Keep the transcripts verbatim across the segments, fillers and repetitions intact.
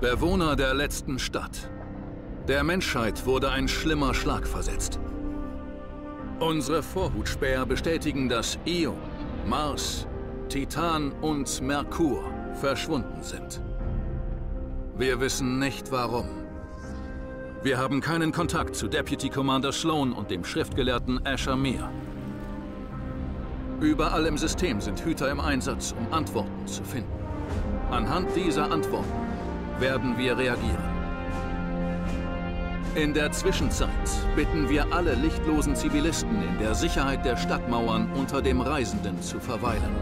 Bewohner der letzten Stadt. Der Menschheit wurde ein schlimmer Schlag versetzt. Unsere Vorhutspäher bestätigen, dass Io, Mars, Titan und Merkur verschwunden sind. Wir wissen nicht warum. Wir haben keinen Kontakt zu Deputy Commander Sloan und dem Schriftgelehrten Asher Mir. Überall im System sind Hüter im Einsatz, um Antworten zu finden. Anhand dieser Antworten werden wir reagieren. In der Zwischenzeit bitten wir alle lichtlosen Zivilisten in der Sicherheit der Stadtmauern unter dem Reisenden zu verweilen.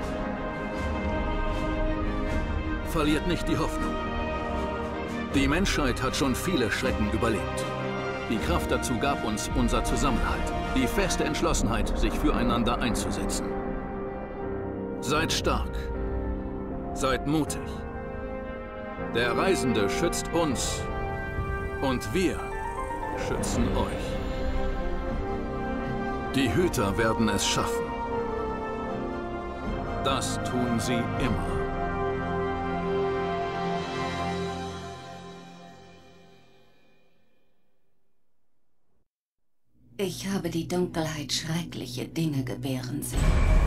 Verliert nicht die Hoffnung. Die Menschheit hat schon viele Schrecken überlebt. Die Kraft dazu gab uns unser Zusammenhalt, die feste Entschlossenheit, sich füreinander einzusetzen. Seid stark. Seid mutig. Der Reisende schützt uns und wir schützen euch. Die Hüter werden es schaffen. Das tun sie immer. Ich habe die Dunkelheit schreckliche Dinge gebären sehen.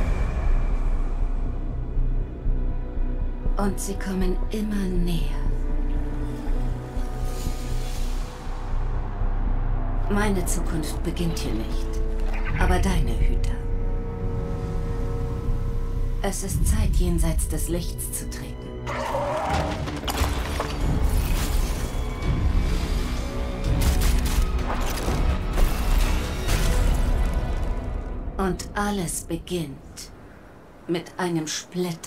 Und sie kommen immer näher. Meine Zukunft beginnt hier nicht, aber deine, Hüter. Es ist Zeit, jenseits des Lichts zu treten. Und alles beginnt mit einem Splitter.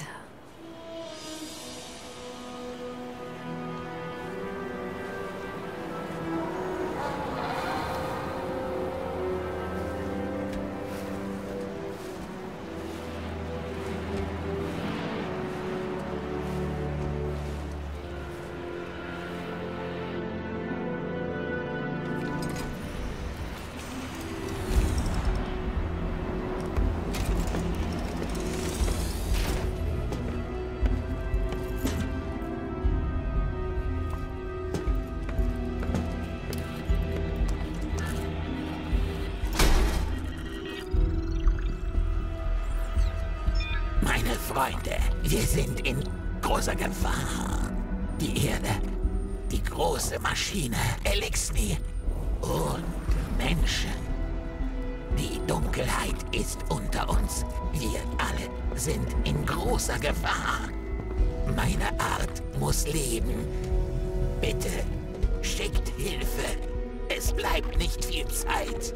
Freunde, wir sind in großer Gefahr. Die Erde, die große Maschine, Elixni und Menschen. Die Dunkelheit ist unter uns. Wir alle sind in großer Gefahr. Meine Art muss leben. Bitte, schickt Hilfe. Es bleibt nicht viel Zeit.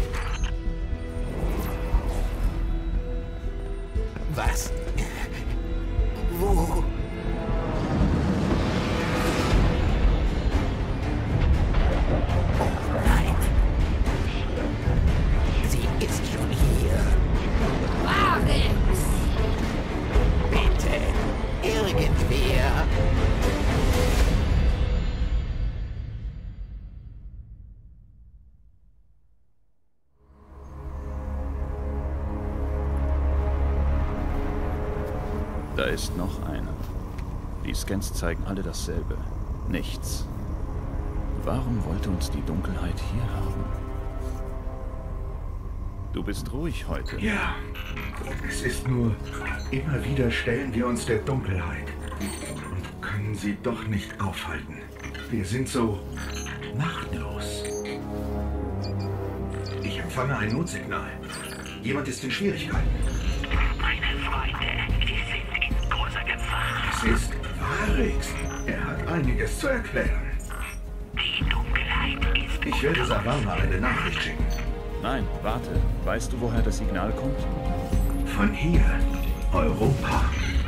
Was? Wo? Oh nein. Sie ist schon hier. Varix! Bitte, irgendwer. Da ist noch eine. Die Scans zeigen alle dasselbe. Nichts. Warum wollte uns die Dunkelheit hier haben? Du bist ruhig heute. Ja, es ist nur, immer wieder stellen wir uns der Dunkelheit und können sie doch nicht aufhalten. Wir sind so machtlos. Ich empfange ein Notsignal. Jemand ist in Schwierigkeiten. Meine Freunde, wir sind in großer Gefahr. Es ist Varix. Er hat einiges zu erklären. Die Dunkelheit ist... Ich werde Savannah eine Nachricht schicken. Nein, warte. Weißt du, woher das Signal kommt? Von hier, Europa.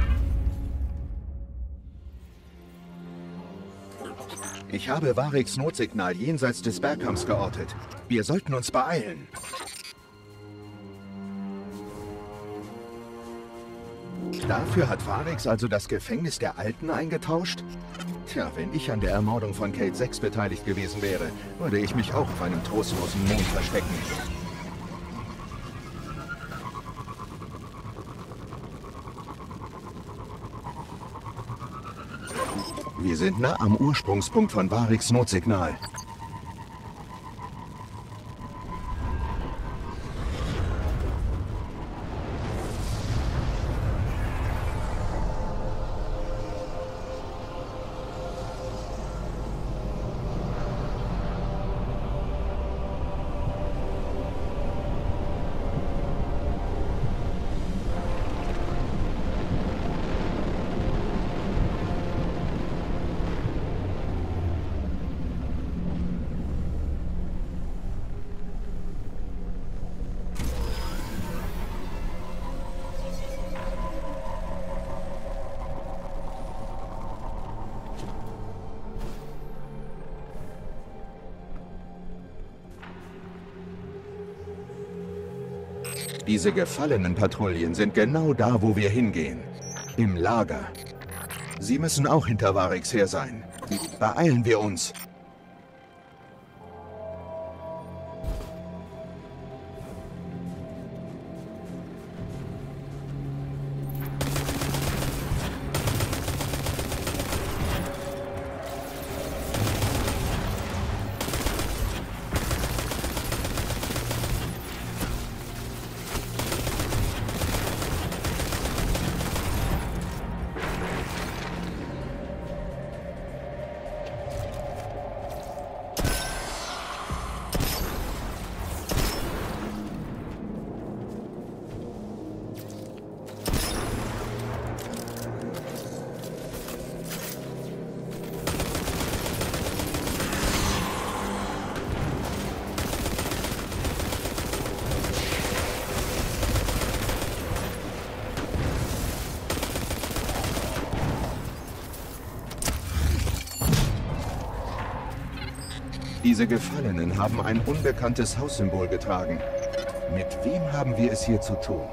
Ich habe Varix Notsignal jenseits des Bergkamms geortet. Wir sollten uns beeilen. Dafür hat Varix also das Gefängnis der Alten eingetauscht? Tja, wenn ich an der Ermordung von Kate sechs beteiligt gewesen wäre, würde ich mich auch auf einem trostlosen Mond verstecken. Wir sind nah am Ursprungspunkt von Variks Notsignal. Diese gefallenen Patrouillen sind genau da, wo wir hingehen. Im Lager. Sie müssen auch hinter Variks her sein. Beeilen wir uns. Diese Gefallenen haben ein unbekanntes Haussymbol getragen. Mit wem haben wir es hier zu tun?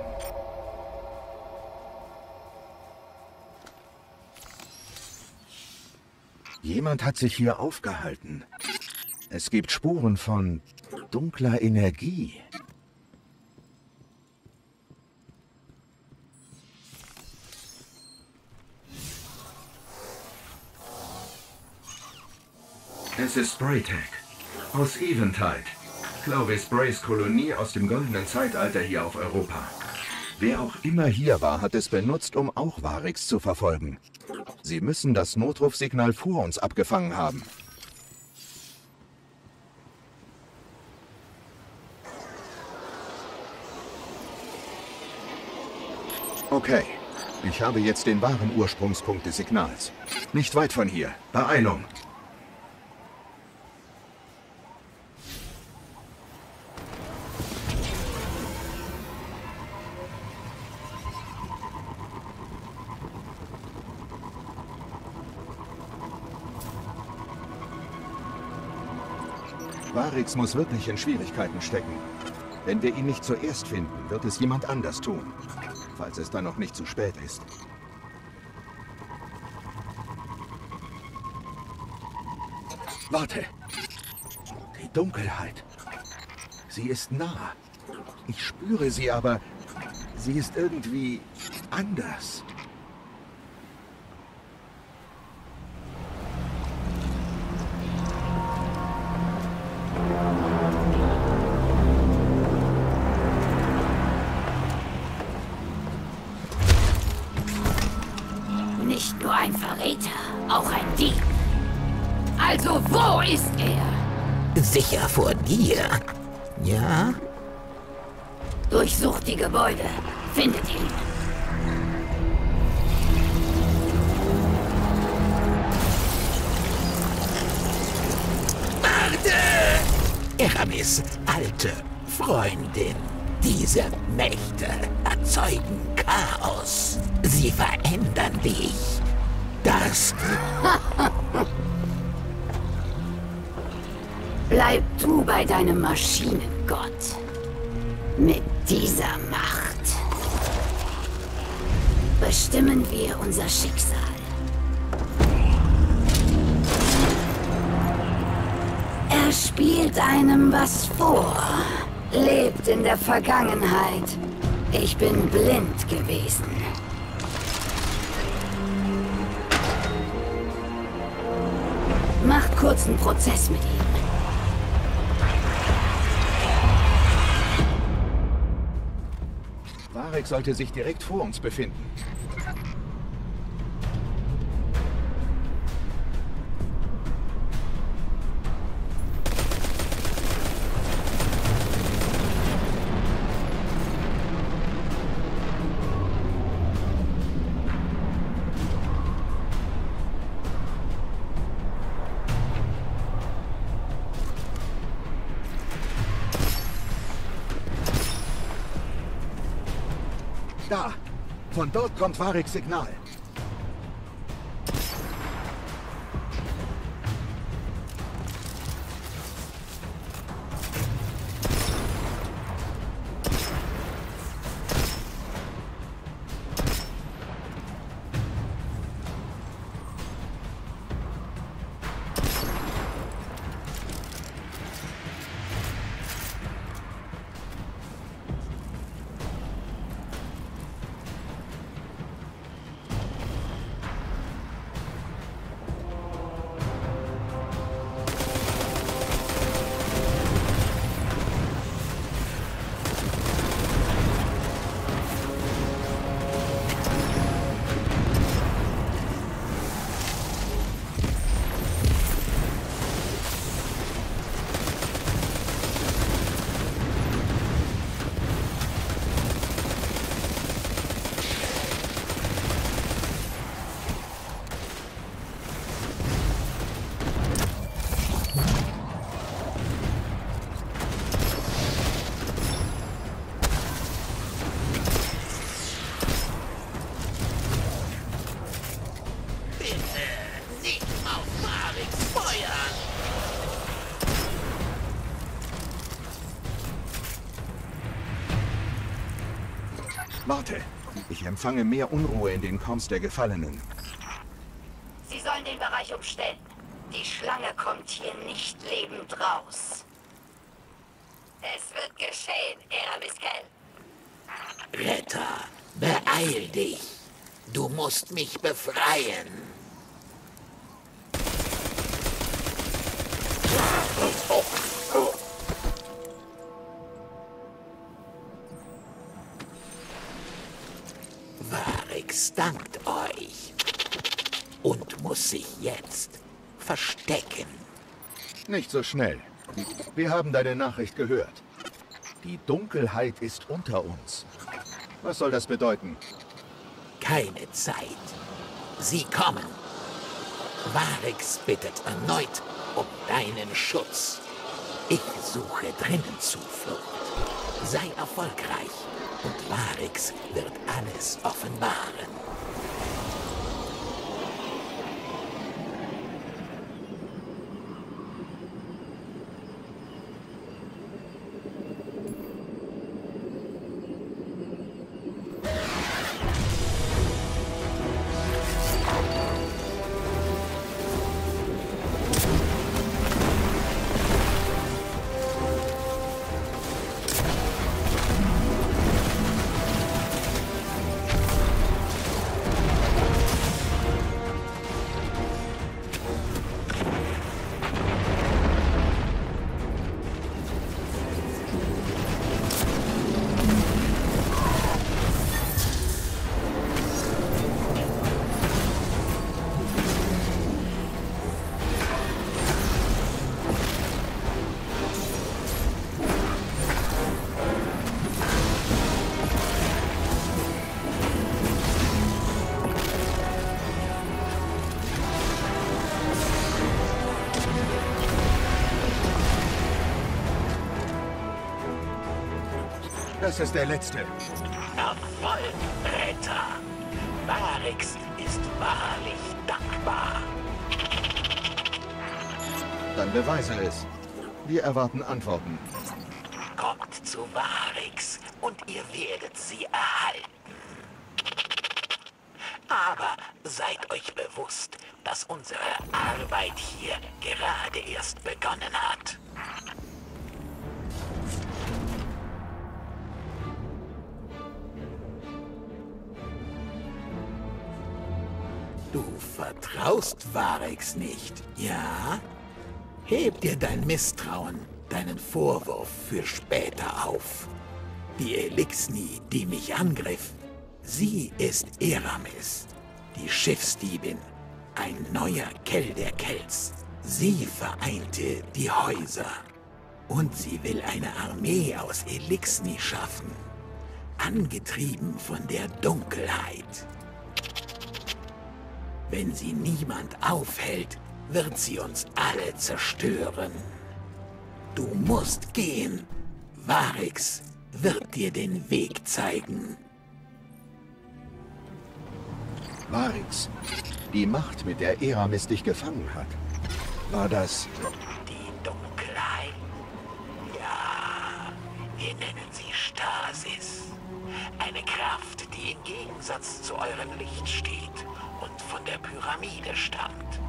Jemand hat sich hier aufgehalten. Es gibt Spuren von dunkler Energie. Es ist Spraytech. Aus Eventide. Clovis Brays Kolonie aus dem goldenen Zeitalter hier auf Europa. Wer auch immer hier war, hat es benutzt, um auch Variks zu verfolgen. Sie müssen das Notrufsignal vor uns abgefangen haben. Okay, ich habe jetzt den wahren Ursprungspunkt des Signals. Nicht weit von hier. Beeilung! Variks muss wirklich in Schwierigkeiten stecken. Wenn wir ihn nicht zuerst finden, wird es jemand anders tun. Falls es dann noch nicht zu spät ist. Warte! Die Dunkelheit. Sie ist nah. Ich spüre sie, aber sie ist irgendwie anders. Nicht nur ein Verräter, auch ein Dieb. Also wo ist er? Sicher vor dir. Ja? Durchsucht die Gebäude. Findet ihn. Warte! Eramis, alte Freundin. Diese Mächte erzeugen Chaos. Sie verändern dich. Das... Bleib du bei deinem Maschinengott. Mit dieser Macht bestimmen wir unser Schicksal. Er spielt einem was vor. Lebt in der Vergangenheit. Ich bin blind gewesen. Macht kurzen Prozess mit ihm. Varric sollte sich direkt vor uns befinden. Da! Von dort kommt Variks Signal. Warte, ich empfange mehr Unruhe in den Camps der Gefallenen. Sie sollen den Bereich umstellen. Die Schlange kommt hier nicht lebend raus. Es wird geschehen, Eramiskel. Retter, beeil dich. Du musst mich befreien. Variks dankt euch und muss sich jetzt verstecken. Nicht so schnell. Wir haben deine Nachricht gehört. Die Dunkelheit ist unter uns. Was soll das bedeuten? Keine Zeit. Sie kommen. Variks bittet erneut um deinen Schutz. Ich suche drinnen Zuflucht. Sei erfolgreich und Variks wird alles offenbaren. Das ist der letzte. Erfolg, Retter. Variks ist wahrlich dankbar. Dann beweise es. Wir erwarten Antworten. Kommt zu Variks und ihr werdet sie erhalten. Aber seid euch bewusst, dass unsere Arbeit hier gerade erst begonnen hat. Du vertraust Varex nicht, ja? Heb dir dein Misstrauen, deinen Vorwurf für später auf. Die Elixni, die mich angriff, sie ist Eramis, die Schiffsdiebin, ein neuer Kell der Kells. Sie vereinte die Häuser. Und sie will eine Armee aus Elixni schaffen, angetrieben von der Dunkelheit. Wenn sie niemand aufhält, wird sie uns alle zerstören. Du musst gehen. Varex wird dir den Weg zeigen. Varex, die Macht, mit der Eramis dich gefangen hat, war das... Die Dunkelheit? Ja, wir nennen sie Stasis. Eine Kraft, die im Gegensatz zu eurem Licht steht und von der Pyramide stammt.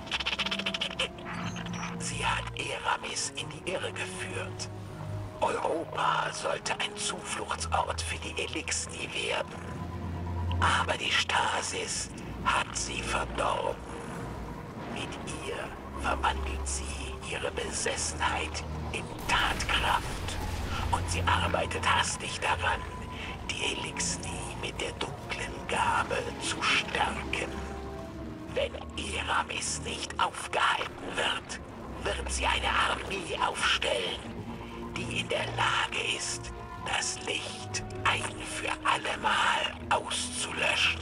Sie hat Eramis in die Irre geführt. Europa sollte ein Zufluchtsort für die Elixni werden. Aber die Stasis hat sie verdorben. Mit ihr verwandelt sie ihre Besessenheit in Tatkraft. Und sie arbeitet hastig daran, die Elixni mit der dunklen Gabe zu stärken. Wenn Eramis nicht aufgehalten wird, wird sie eine Armee aufstellen, die in der Lage ist, das Licht ein für allemal auszulöschen.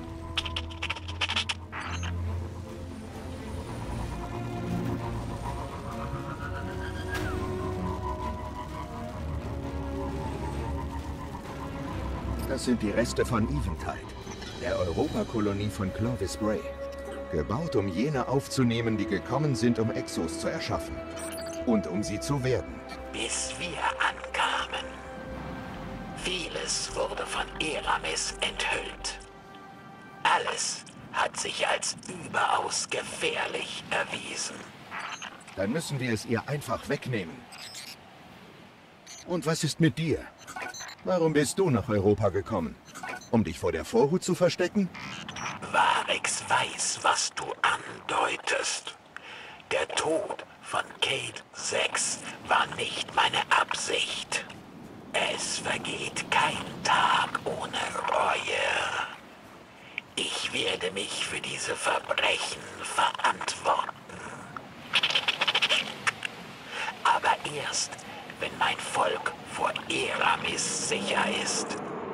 Das sind die Reste von Eventide, der Europakolonie von Clovis Bray. Gebaut, um jene aufzunehmen, die gekommen sind, um Exos zu erschaffen. Und um sie zu werden. Bis wir ankamen. Vieles wurde von Eramis enthüllt. Alles hat sich als überaus gefährlich erwiesen. Dann müssen wir es ihr einfach wegnehmen. Und was ist mit dir? Warum bist du nach Europa gekommen? Um dich vor der Vorhut zu verstecken? Varex weiß, was du andeutest. Der Tod von Kate sechs war nicht meine Absicht. Es vergeht kein Tag ohne Reue. Ich werde mich für diese Verbrechen verantworten. Aber erst, wenn mein Volk vor Eramis sicher ist.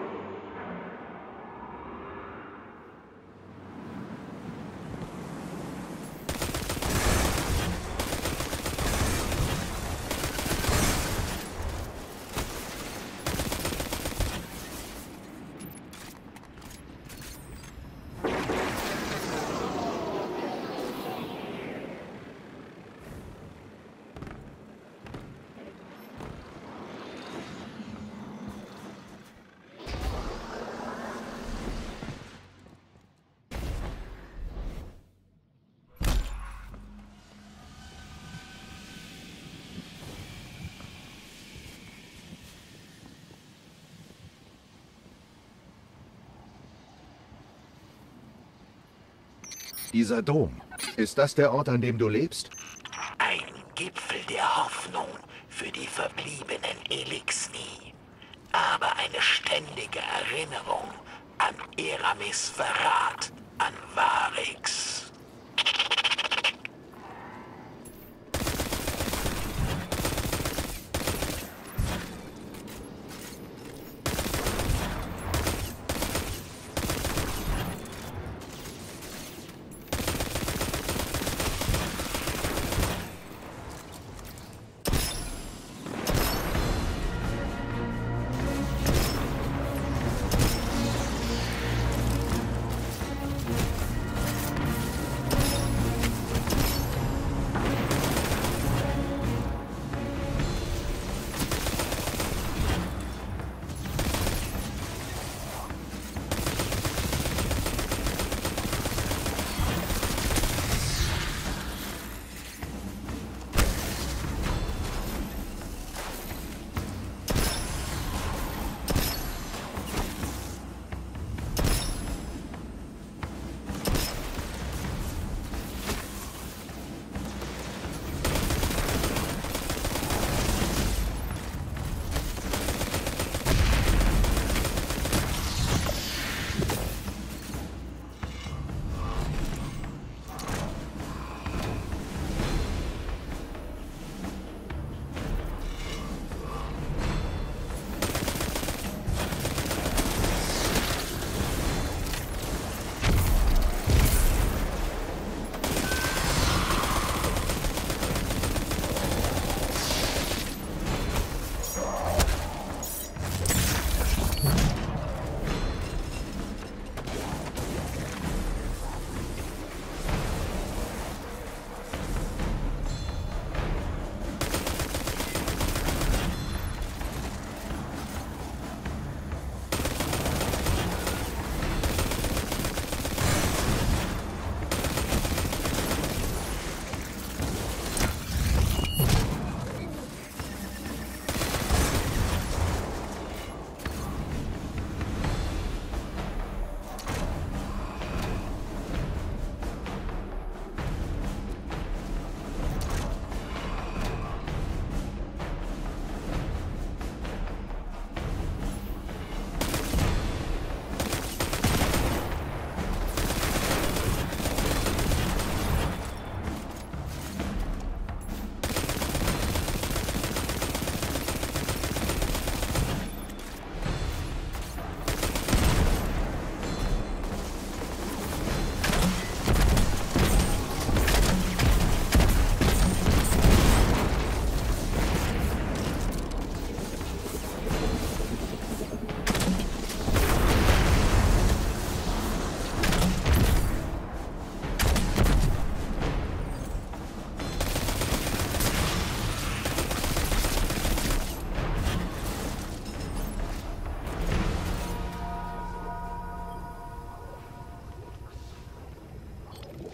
Dieser Dom, ist das der Ort, an dem du lebst? Ein Gipfel der Hoffnung für die verbliebenen Elixni. Aber eine ständige Erinnerung an Eramis Verrat an Varex.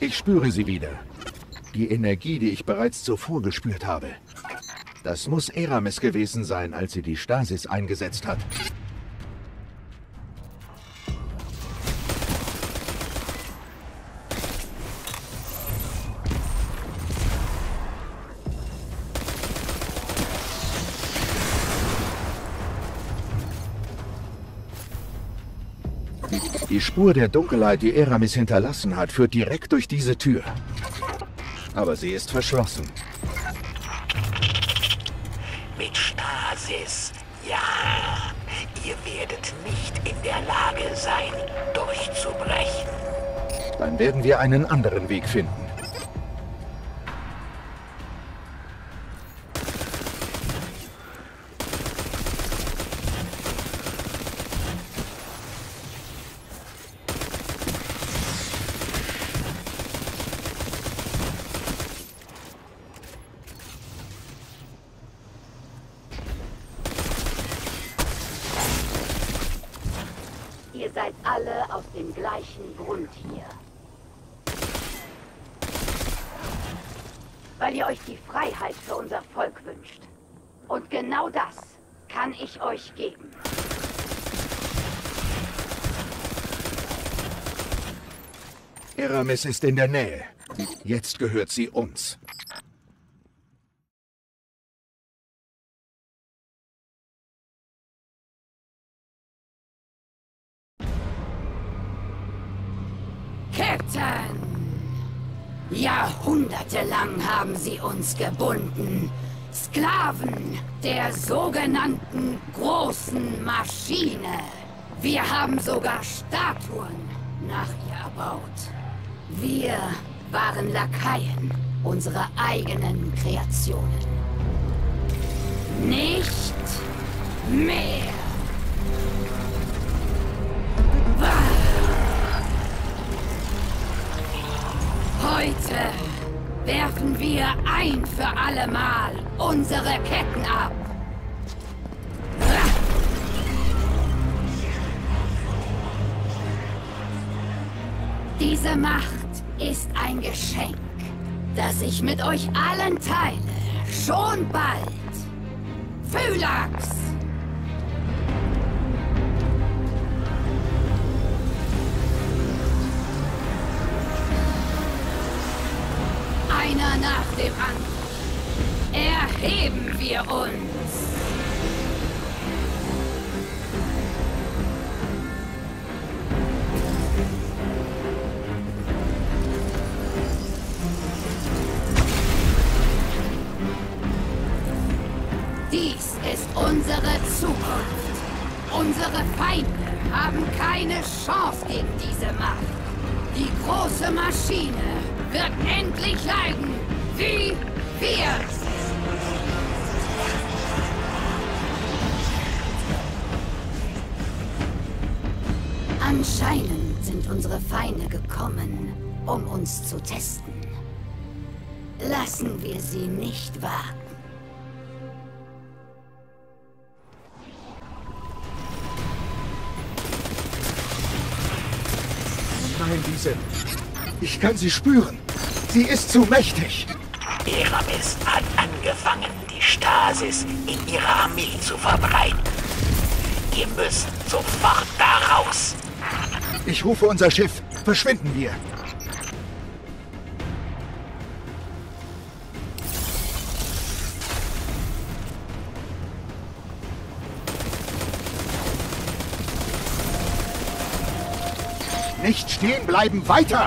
Ich spüre sie wieder. Die Energie, die ich bereits zuvor gespürt habe. Das muss Eramis gewesen sein, als sie die Stasis eingesetzt hat. Die Spur der Dunkelheit, die Eramis hinterlassen hat, führt direkt durch diese Tür. Aber sie ist verschlossen. Mit Stasis, ja. Ihr werdet nicht in der Lage sein, durchzubrechen. Dann werden wir einen anderen Weg finden. Ihr seid alle aus dem gleichen Grund hier. Weil ihr euch die Freiheit für unser Volk wünscht. Und genau das kann ich euch geben. Eramis ist in der Nähe. Jetzt gehört sie uns. Captain! Jahrhundertelang haben sie uns gebunden. Sklaven der sogenannten großen Maschine. Wir haben sogar Statuen nach ihr erbaut. Wir waren Lakaien unserer eigenen Kreationen. Nicht mehr. Heute werfen wir ein für allemal unsere Ketten ab. Diese Macht ist ein Geschenk, das ich mit euch allen teile. Schon bald. Phylax! Einer nach dem anderen erheben wir uns. Dies ist unsere Zukunft. Unsere Feinde haben keine Chance gegen diese Macht. Die große Maschine wird endlich leiden, wie wir. Anscheinend sind unsere Feinde gekommen, um uns zu testen. Lassen wir sie nicht warten. Nein, diese... Ich kann sie spüren. Sie ist zu mächtig. Eramis hat angefangen, die Stasis in ihrer Armee zu verbreiten. Ihr müsst sofort da raus. Ich rufe unser Schiff. Verschwinden wir. Nicht stehen bleiben, weiter!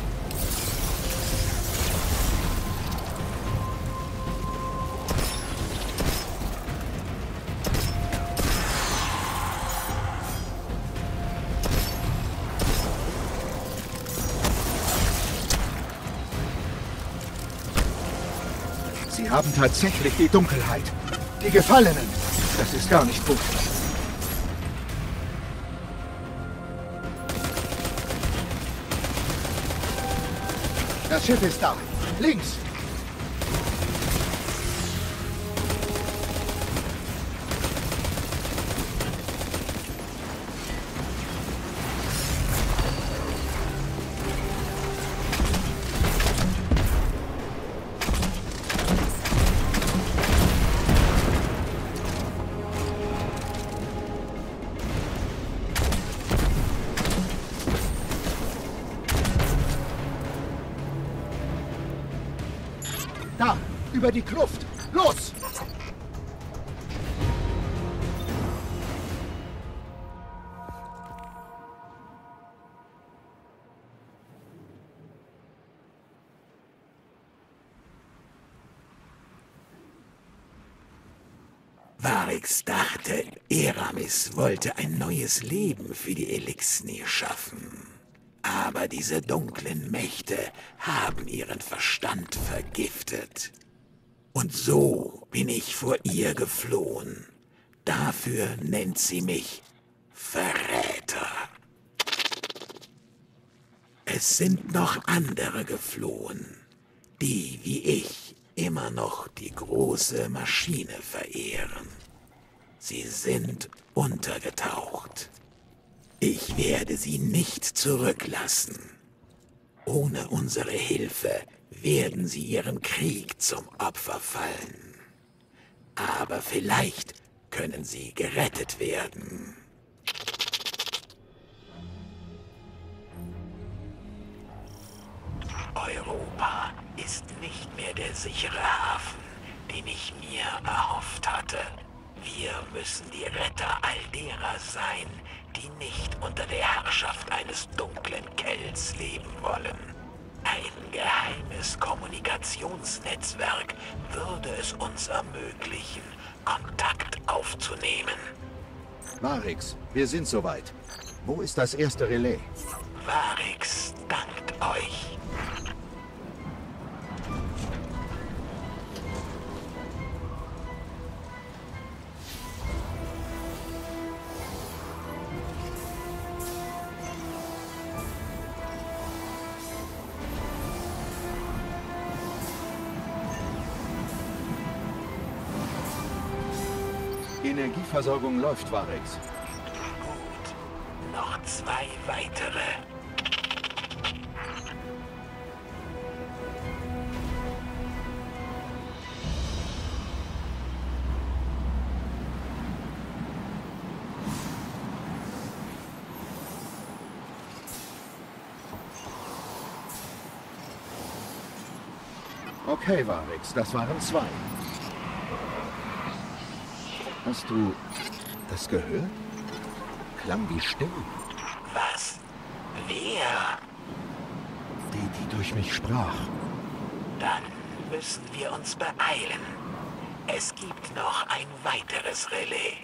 Sie haben tatsächlich die Dunkelheit. Die Gefallenen. Das ist gar nicht gut. Das Schiff ist da. Links. Da, über die Kluft. Los! Variks dachte, Eramis wollte ein neues Leben für die Eliksni schaffen. Aber diese dunklen Mächte haben ihren Verstand vergiftet. Und so bin ich vor ihr geflohen. Dafür nennt sie mich Verräter. Es sind noch andere geflohen, die wie ich immer noch die große Maschine verehren. Sie sind untergetaucht. Ich werde sie nicht zurücklassen. Ohne unsere Hilfe werden sie ihrem Krieg zum Opfer fallen. Aber vielleicht können sie gerettet werden. Europa ist nicht mehr der sichere Hafen, den ich mir erhofft hatte. Wir müssen die Retter all derer sein, die nicht unter der Herrschaft eines dunklen Kells leben wollen. Ein geheimes Kommunikationsnetzwerk würde es uns ermöglichen, Kontakt aufzunehmen. Variks, wir sind soweit. Wo ist das erste Relais? Variks dankt euch. Die Energieversorgung läuft, Variks. Gut. Noch zwei weitere. Okay, Variks, das waren zwei. Hast du das gehört? Klang wie Stimmen. Was? Wer? Die, die durch mich sprach. Dann müssen wir uns beeilen. Es gibt noch ein weiteres Relais.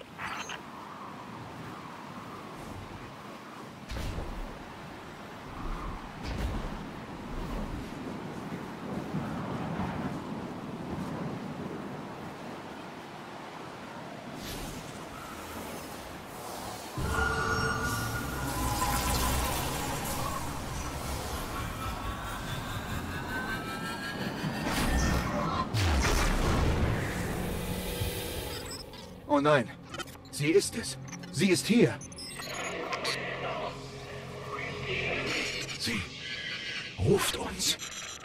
Oh nein, sie ist es. Sie ist hier. Sie ruft uns.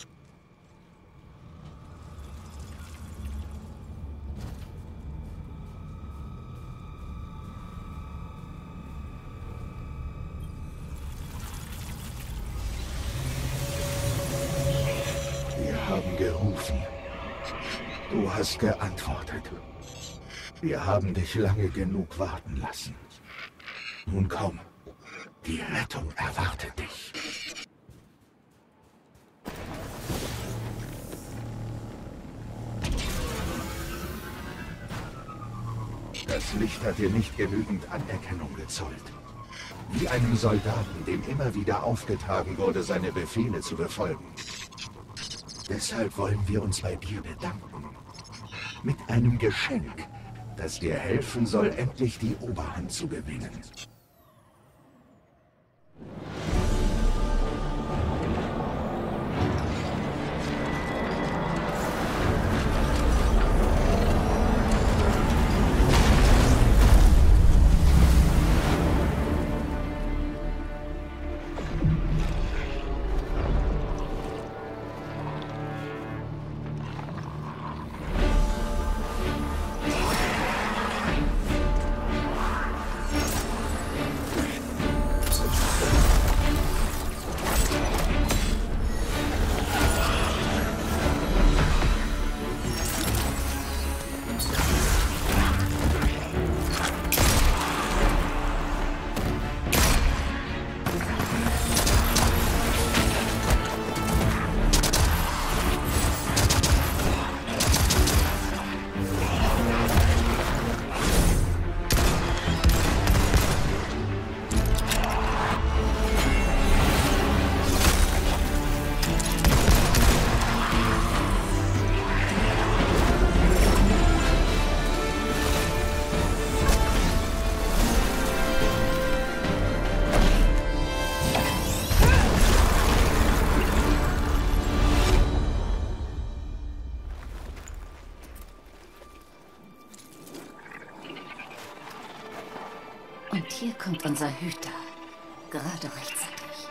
Wir haben gerufen. Du hast geantwortet. Wir haben dich lange genug warten lassen. Nun komm, die Rettung erwartet dich. Das Licht hat dir nicht genügend Anerkennung gezollt. Wie einem Soldaten, dem immer wieder aufgetragen wurde, seine Befehle zu befolgen. Deshalb wollen wir uns bei dir bedanken. Mit einem Geschenk, das dir helfen soll, endlich die Oberhand zu gewinnen. Und hier kommt unser Hüter. Gerade rechtzeitig.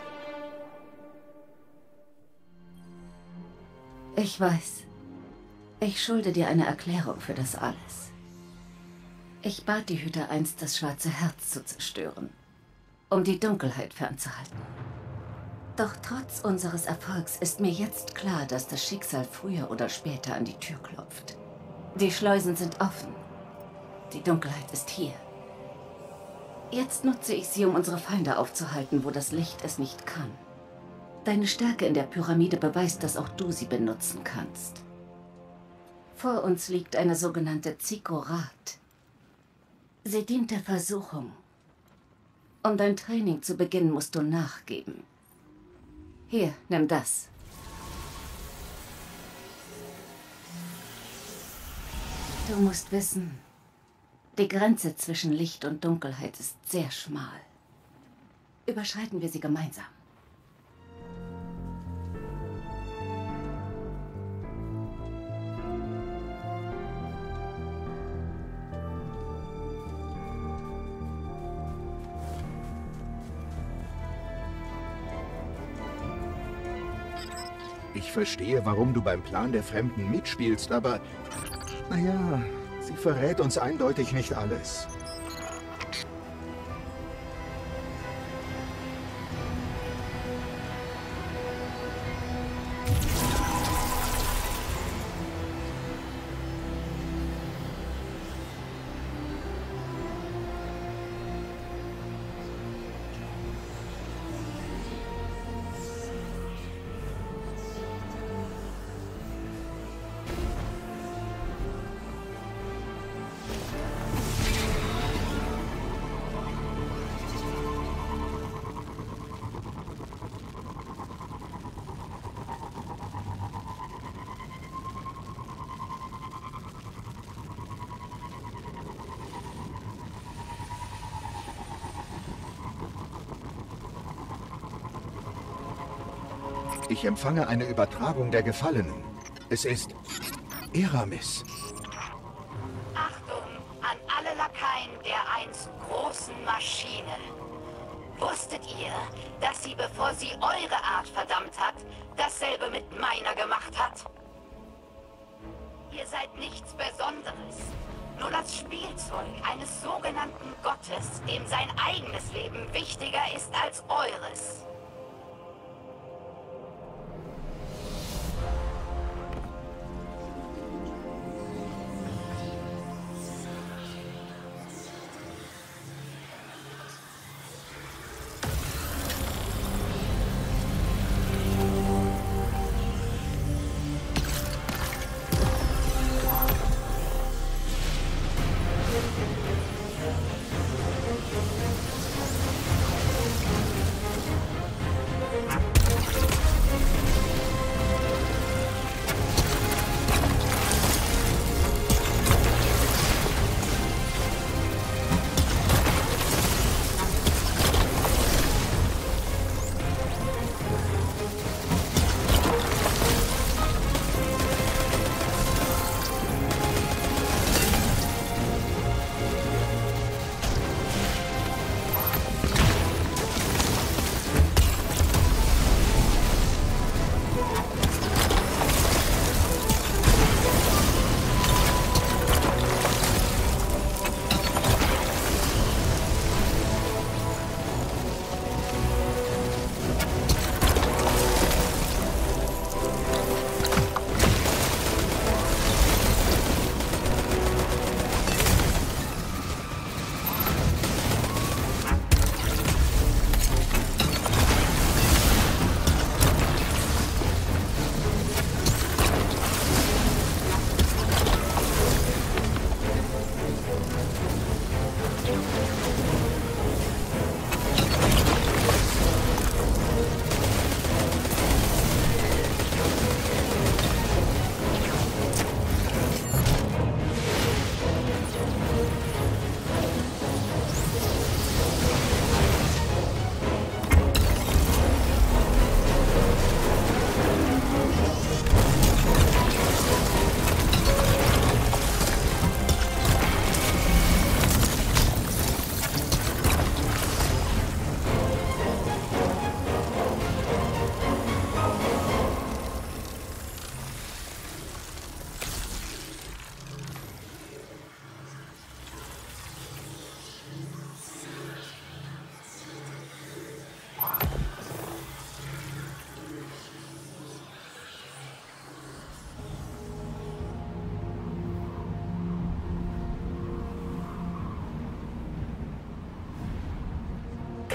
Ich weiß. Ich schulde dir eine Erklärung für das alles. Ich bat die Hüter einst, das schwarze Herz zu zerstören, um die Dunkelheit fernzuhalten. Doch trotz unseres Erfolgs ist mir jetzt klar, dass das Schicksal früher oder später an die Tür klopft. Die Schleusen sind offen. Die Dunkelheit ist hier. Jetzt nutze ich sie, um unsere Feinde aufzuhalten, wo das Licht es nicht kann. Deine Stärke in der Pyramide beweist, dass auch du sie benutzen kannst. Vor uns liegt eine sogenannte Zikkurat. Sie dient der Versuchung. Um dein Training zu beginnen, musst du nachgeben. Hier, nimm das. Du musst wissen, die Grenze zwischen Licht und Dunkelheit ist sehr schmal. Überschreiten wir sie gemeinsam. Ich verstehe, warum du beim Plan der Fremden mitspielst, aber... Naja, sie verrät uns eindeutig nicht alles. Ich empfange eine Übertragung der Gefallenen. Es ist Eramis. Achtung an alle Lakaien der einst großen Maschine. Wusstet ihr, dass sie, bevor sie eure Art verdammt hat, dasselbe mit meiner gemacht hat? Ihr seid nichts Besonderes. Nur das Spielzeug eines sogenannten Gottes, dem sein eigenes Leben wichtiger ist als eures.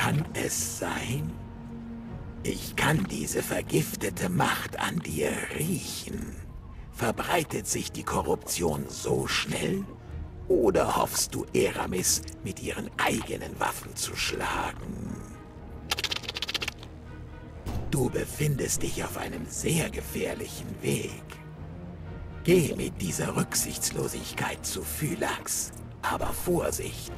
Kann es sein? Ich kann diese vergiftete Macht an dir riechen. Verbreitet sich die Korruption so schnell? Oder hoffst du, Eramis mit ihren eigenen Waffen zu schlagen? Du befindest dich auf einem sehr gefährlichen Weg. Geh mit dieser Rücksichtslosigkeit zu Phylax, aber Vorsicht!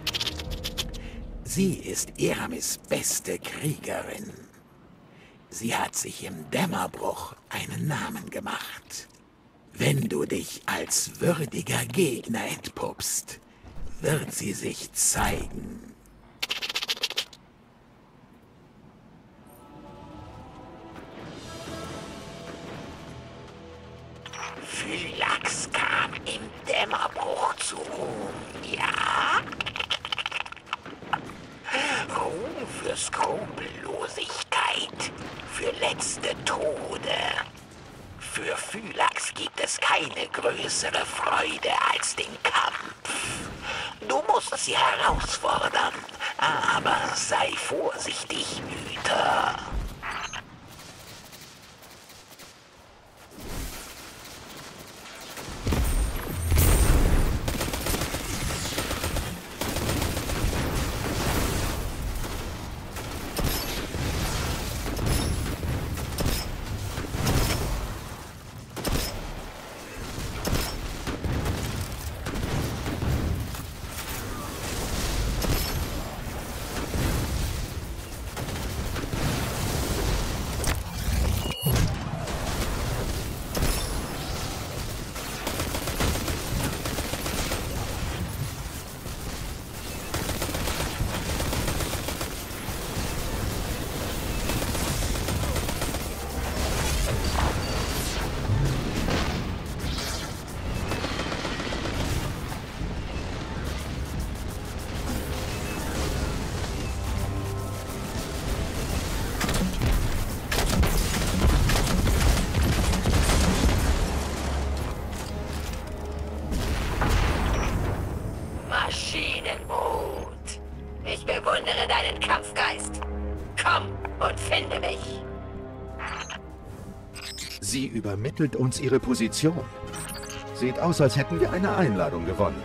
Sie ist Eramis beste Kriegerin. Sie hat sich im Dämmerbruch einen Namen gemacht. Wenn du dich als würdiger Gegner entpuppst, wird sie sich zeigen. Phylax kam im Dämmerbruch zu Ruhm, ja? Ruhm für Skrupellosigkeit, für letzte Tode. Für Phylax gibt es keine größere Freude als den Kampf. Du musst sie herausfordern, aber sei vorsichtig, Hüter. Ich bewundere deinen Kampfgeist. Komm und finde mich. Sie übermittelt uns ihre Position. Sieht aus, als hätten wir eine Einladung gewonnen.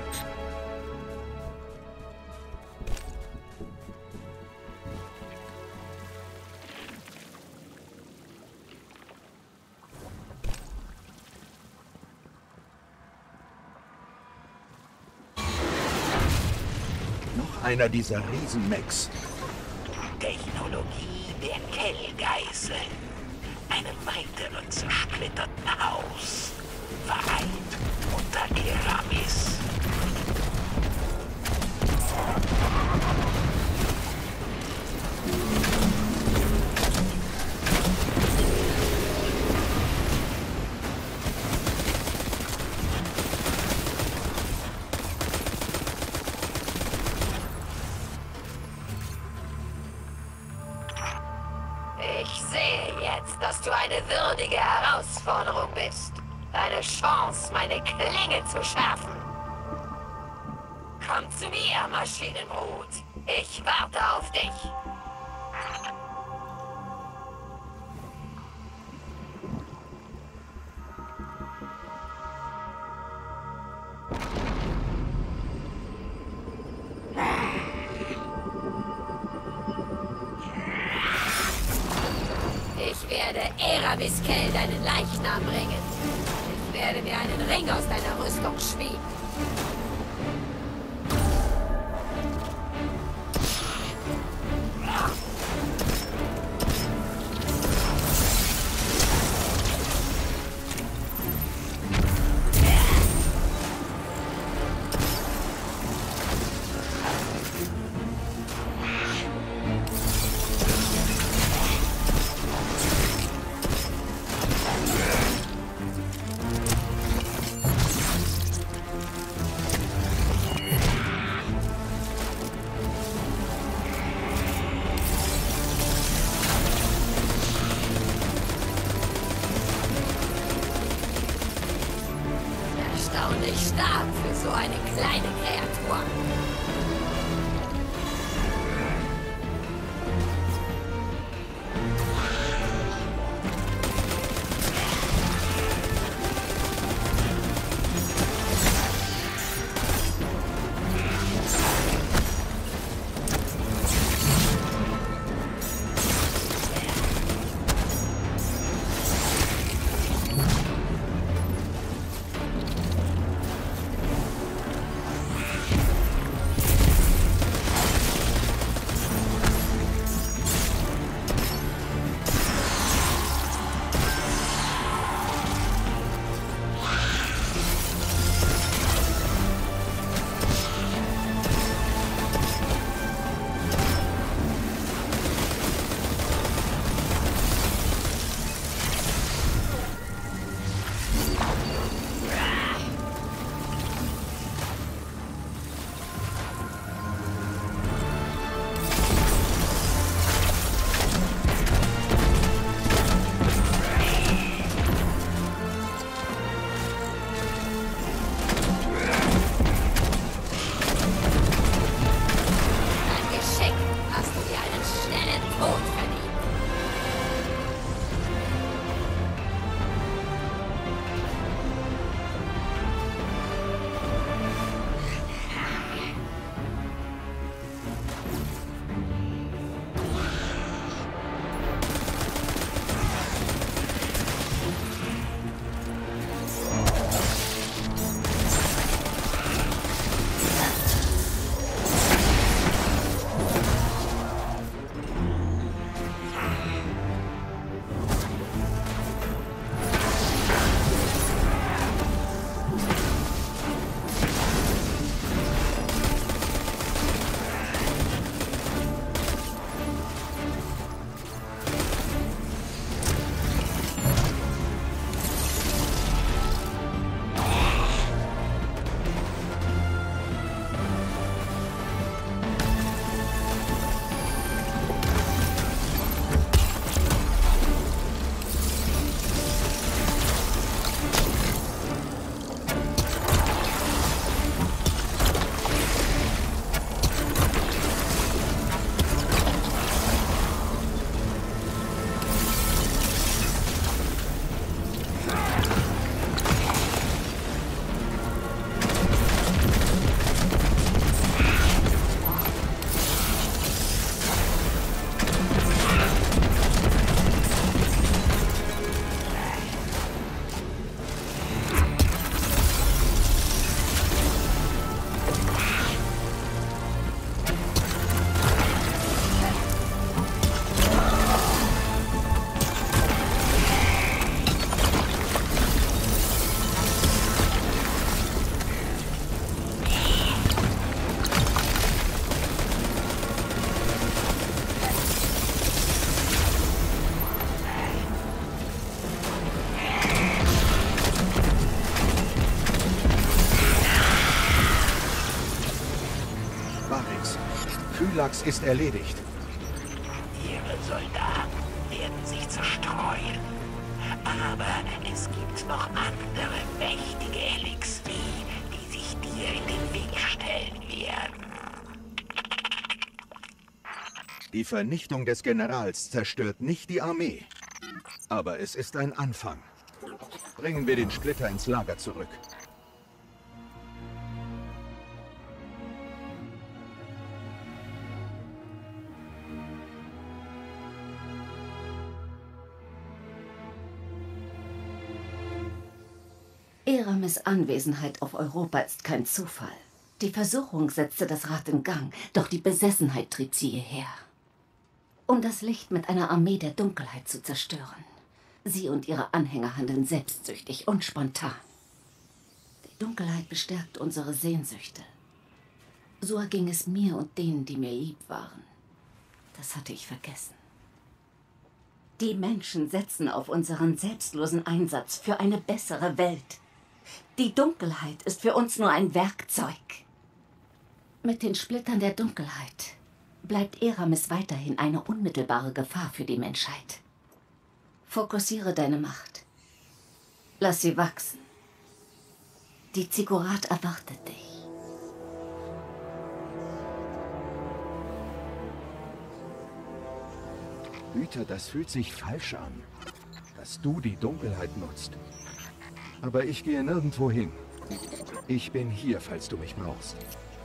Noch einer dieser Riesenmechs. Technologie der Kellgeißeln. Einem weiteren zersplitterten Haus. Vereint unter Eramis. Ich sehe jetzt, dass du eine würdige Herausforderung bist. Eine Chance, meine Klinge zu schärfen. Komm zu mir, Maschinenbrut. Ich warte auf dich. Ich werde Eramis Kell deinen Leichnam bringen. Ich werde mir einen Ring aus deiner Rüstung schmieden. Erstaunlich stark für so eine kleine Kreatur. Phylax ist erledigt. Ihre Soldaten werden sich zerstreuen. Aber es gibt noch andere mächtige Elixir, die sich dir in den Weg stellen werden. Die Vernichtung des Generals zerstört nicht die Armee. Aber es ist ein Anfang. Bringen wir den Splitter ins Lager zurück. Eramis' Anwesenheit auf Europa ist kein Zufall. Die Versuchung setzte das Rad in Gang, doch die Besessenheit trieb sie hierher. Um das Licht mit einer Armee der Dunkelheit zu zerstören. Sie und ihre Anhänger handeln selbstsüchtig und spontan. Die Dunkelheit bestärkt unsere Sehnsüchte. So erging es mir und denen, die mir lieb waren. Das hatte ich vergessen. Die Menschen setzen auf unseren selbstlosen Einsatz für eine bessere Welt. Die Dunkelheit ist für uns nur ein Werkzeug. Mit den Splittern der Dunkelheit bleibt Eramis weiterhin eine unmittelbare Gefahr für die Menschheit. Fokussiere deine Macht. Lass sie wachsen. Die Ziggurat erwartet dich. Hüter, das fühlt sich falsch an, dass du die Dunkelheit nutzt. Aber ich gehe nirgendwo hin. Ich bin hier, falls du mich brauchst.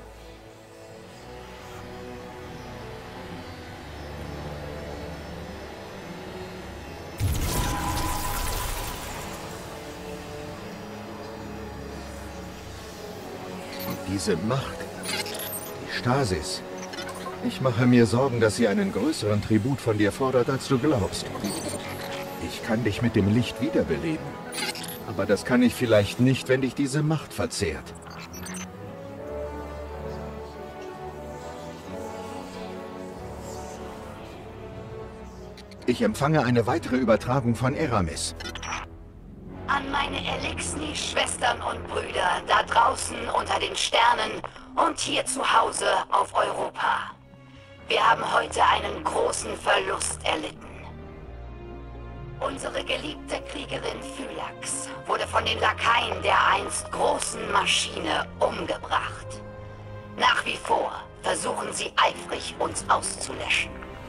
Diese Macht, die Stasis. Ich mache mir Sorgen, dass sie einen größeren Tribut von dir fordert, als du glaubst. Ich kann dich mit dem Licht wiederbeleben. Aber das kann ich vielleicht nicht, wenn dich diese Macht verzehrt. Ich empfange eine weitere Übertragung von Eramis. An meine Elixni-Schwestern und Brüder da draußen unter den Sternen und hier zu Hause auf Europa. Wir haben heute einen großen Verlust erlitten. Unsere geliebte Kriegerin Phylax wurde von den Lakaien der einst großen Maschine umgebracht. Nach wie vor versuchen sie eifrig, uns auszulöschen.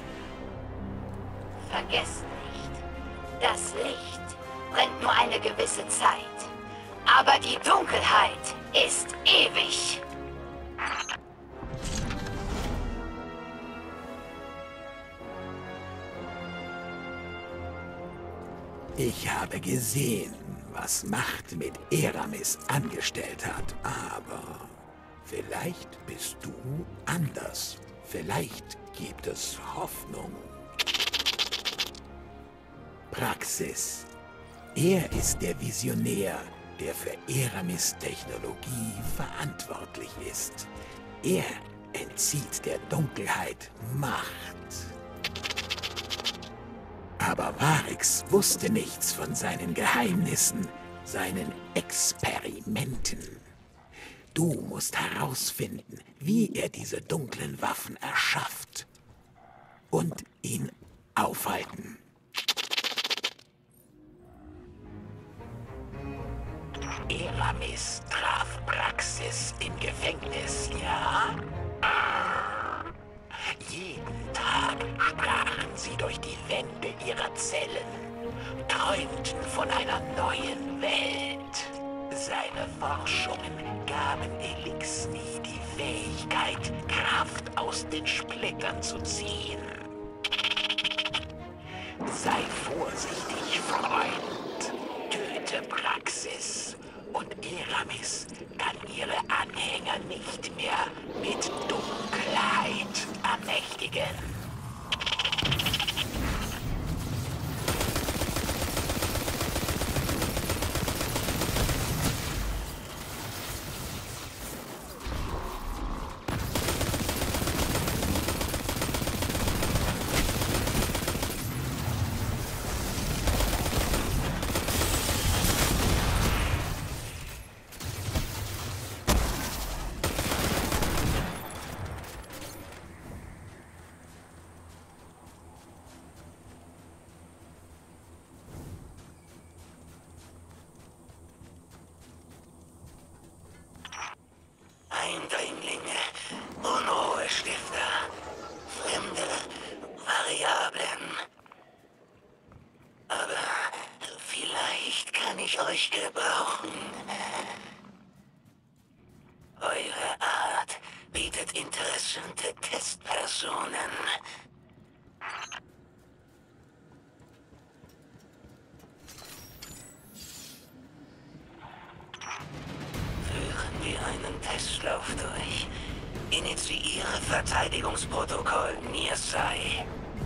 Vergesst nicht, das Licht brennt nur eine gewisse Zeit. Aber die Dunkelheit ist ewig. Ich habe gesehen, was Macht mit Eramis angestellt hat, aber vielleicht bist du anders. Vielleicht gibt es Hoffnung. Praxis. Er ist der Visionär, der für Eramis Technologie verantwortlich ist. Er entzieht der Dunkelheit Macht. Aber Varix wusste nichts von seinen Geheimnissen, seinen Experimenten. Du musst herausfinden, wie er diese dunklen Waffen erschafft. Und ihn aufhalten. Eramis traf Praxis im Gefängnis, ja? Jeden Tag sprachen sie durch die Wände ihrer Zellen, träumten von einer neuen Welt. Seine Forschungen gaben Elixni die Fähigkeit, Kraft aus den Splittern zu ziehen. Sei vorsichtig, Freund. Töte Praxis. Und Eramis kann ihre Anhänger nicht mehr mit Dunkelheit ermächtigen. Personen. Führen wir einen Testlauf durch. Initiiere Verteidigungsprotokoll Nirsai.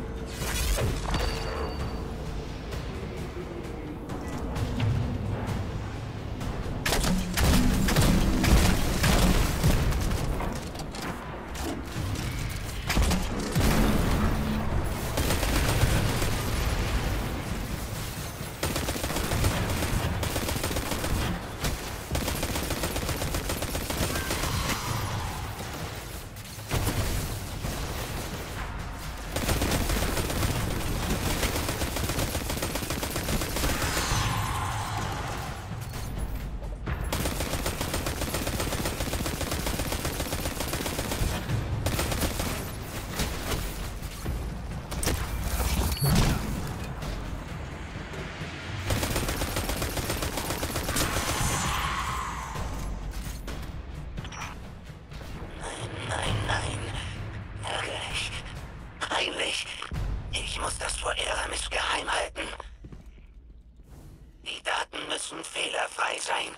Ich muss das vor Eramis geheim halten. Die Daten müssen fehlerfrei sein.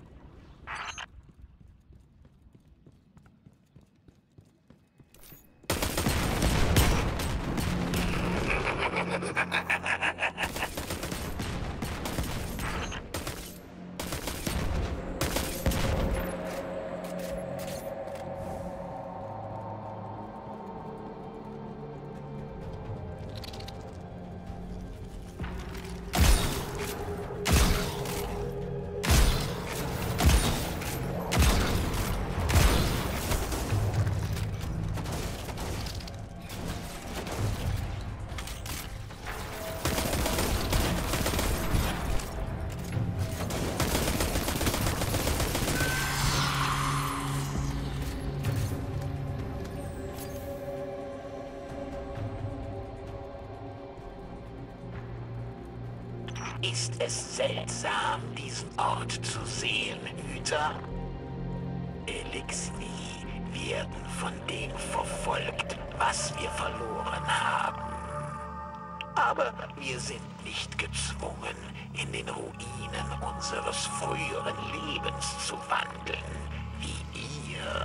Ist es seltsam, diesen Ort zu sehen, Hüter? Elixni werden von dem verfolgt, was wir verloren haben. Aber wir sind nicht gezwungen, in den Ruinen unseres früheren Lebens zu wandeln, wie ihr.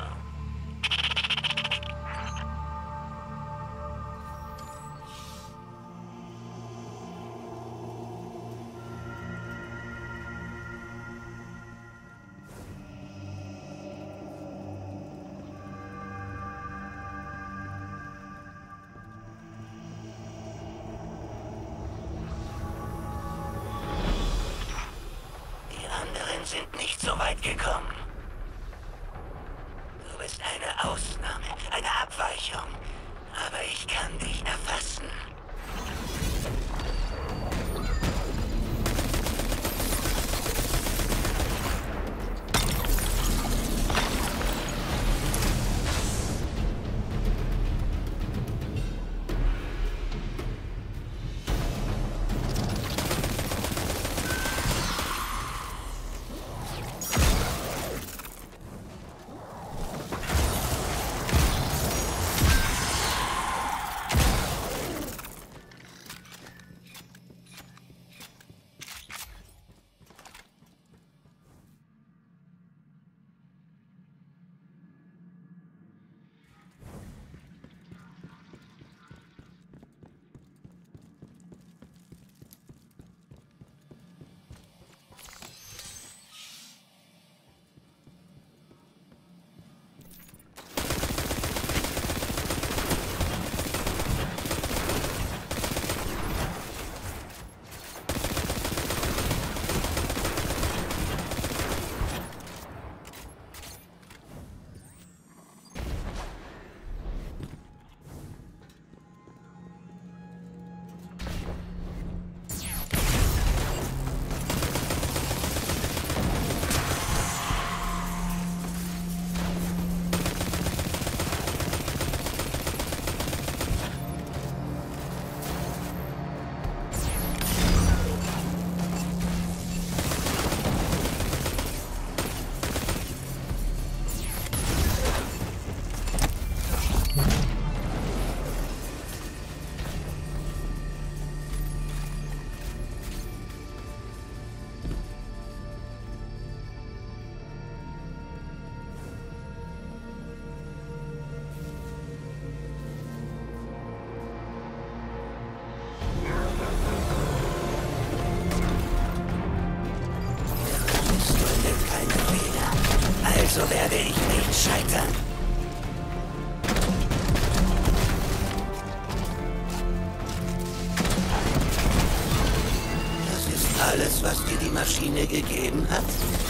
Sind nicht so weit gekommen. Du bist eine Ausnahme, eine Abweichung. Aber ich kann dich erfassen. So werde ich nicht scheitern. Das ist alles, was dir die Maschine gegeben hat?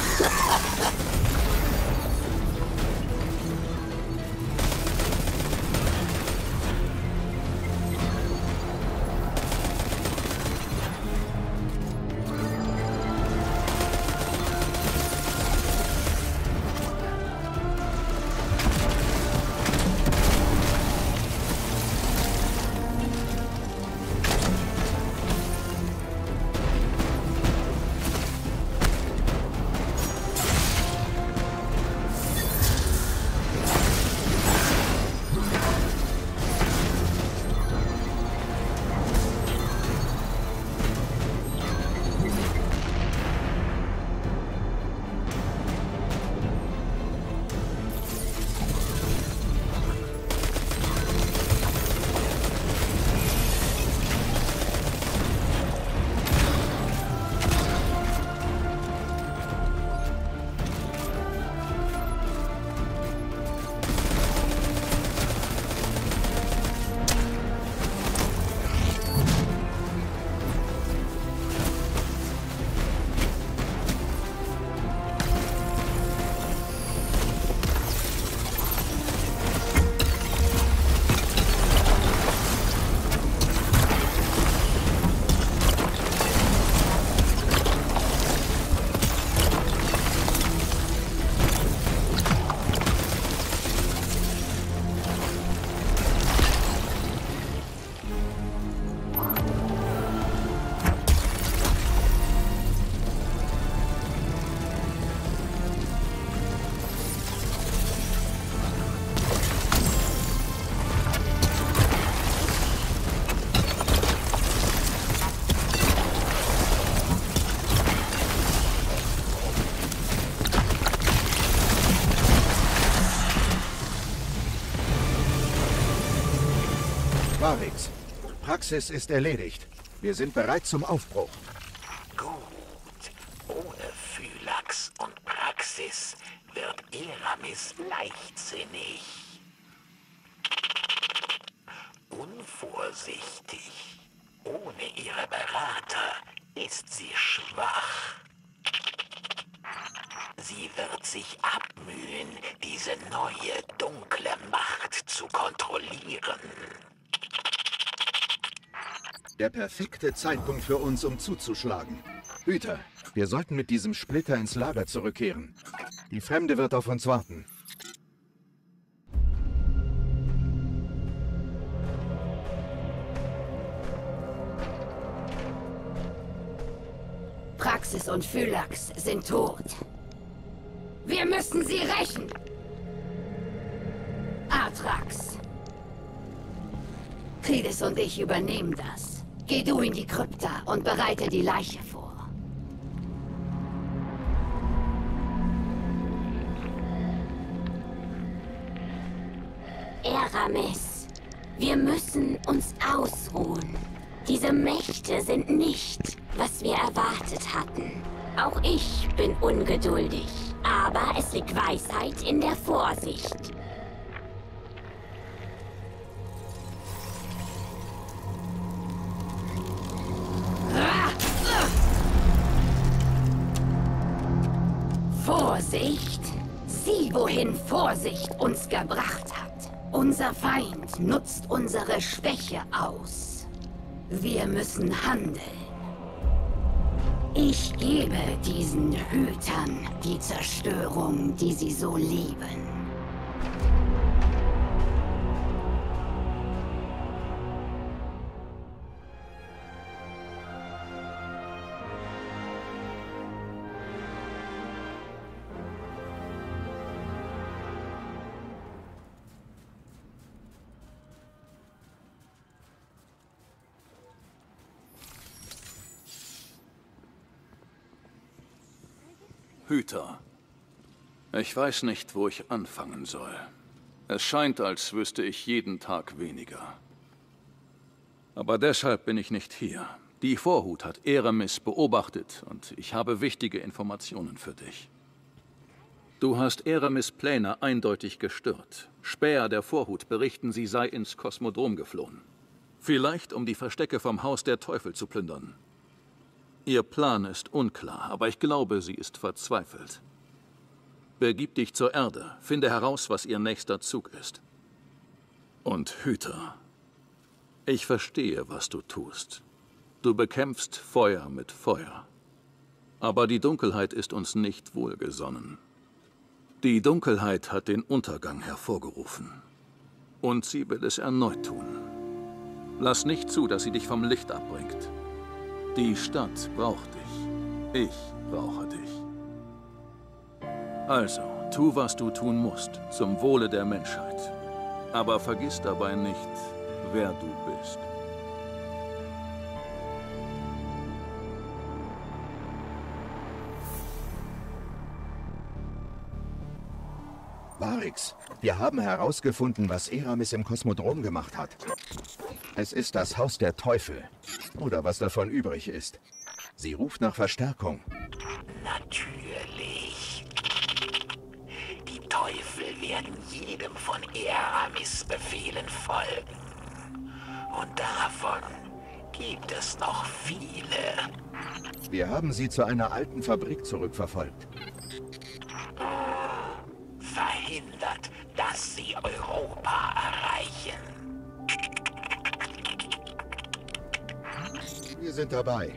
Varix, Praxis ist erledigt. Wir sind bereit zum Aufbruch. Gut. Ohne Phylax und Praxis wird Eramis leichtsinnig. Unvorsichtig. Ohne ihre Berater ist sie schwach. Sie wird sich abmühen, diese neue, dunkle Macht zu kontrollieren. Der perfekte Zeitpunkt für uns, um zuzuschlagen. Hüter, wir sollten mit diesem Splitter ins Lager zurückkehren. Die Fremde wird auf uns warten. Praxis und Phylax sind tot. Wir müssen sie rächen. Atrax. Cleides und ich übernehmen das. Geh du in die Krypta und bereite die Leiche vor. Eramis, wir müssen uns ausruhen. Diese Mächte sind nicht, was wir erwartet hatten. Auch ich bin ungeduldig, aber es liegt Weisheit in der Vorsicht. Vorsicht! Sieh, wohin Vorsicht uns gebracht hat. Unser Feind nutzt unsere Schwäche aus. Wir müssen handeln. Ich gebe diesen Hütern die Zerstörung, die sie so lieben. Hüter. Ich weiß nicht, wo ich anfangen soll. Es scheint, als wüsste ich jeden Tag weniger. Aber deshalb bin ich nicht hier. Die Vorhut hat Eramis beobachtet und ich habe wichtige Informationen für dich. Du hast Eramis Pläne eindeutig gestört. Späher der Vorhut berichten, sie sei ins Kosmodrom geflohen. Vielleicht, um die Verstecke vom Haus der Teufel zu plündern. Ihr Plan ist unklar, aber ich glaube, sie ist verzweifelt. Begib dich zur Erde, finde heraus, was ihr nächster Zug ist. Und Hüter, ich verstehe, was du tust. Du bekämpfst Feuer mit Feuer. Aber die Dunkelheit ist uns nicht wohlgesonnen. Die Dunkelheit hat den Untergang hervorgerufen. Und sie will es erneut tun. Lass nicht zu, dass sie dich vom Licht abbringt. Die Stadt braucht dich. Ich brauche dich. Also, tu, was du tun musst, zum Wohle der Menschheit. Aber vergiss dabei nicht, wer du bist. Varix, wir haben herausgefunden, was Eramis im Kosmodrom gemacht hat. Es ist das Haus der Teufel. Oder was davon übrig ist. Sie ruft nach Verstärkung. Natürlich. Die Teufel werden jedem von Eramis Befehlen folgen. Und davon gibt es noch viele. Wir haben sie zu einer alten Fabrik zurückverfolgt. Verhindert, dass sie Europa erreichen. Wir sind dabei.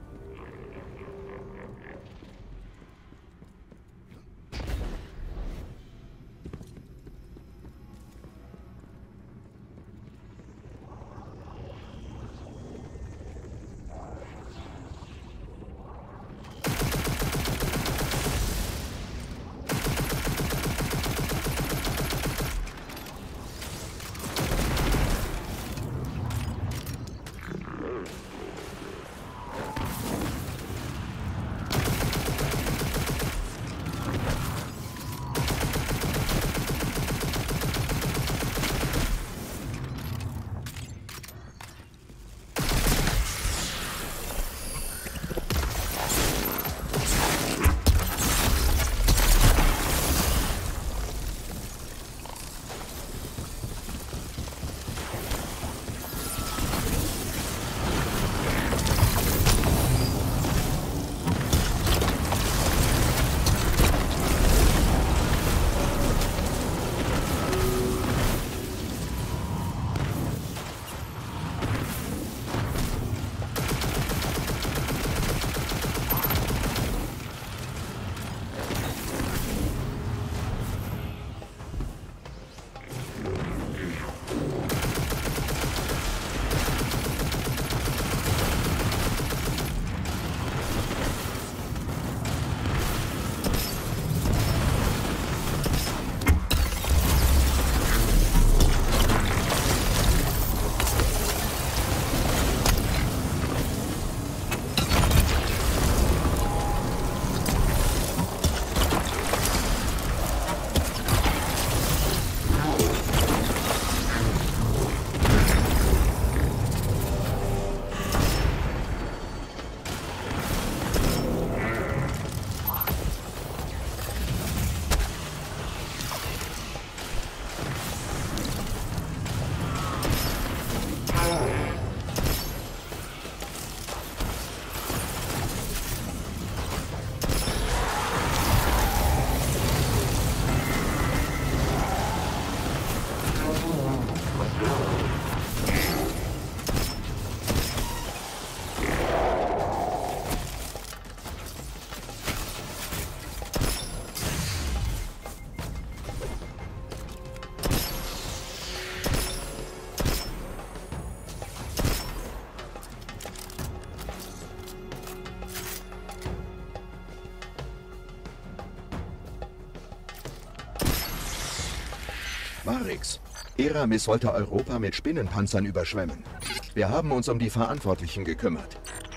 Varix, Eramis wollte Europa mit Spinnenpanzern überschwemmen. Wir haben uns um die Verantwortlichen gekümmert.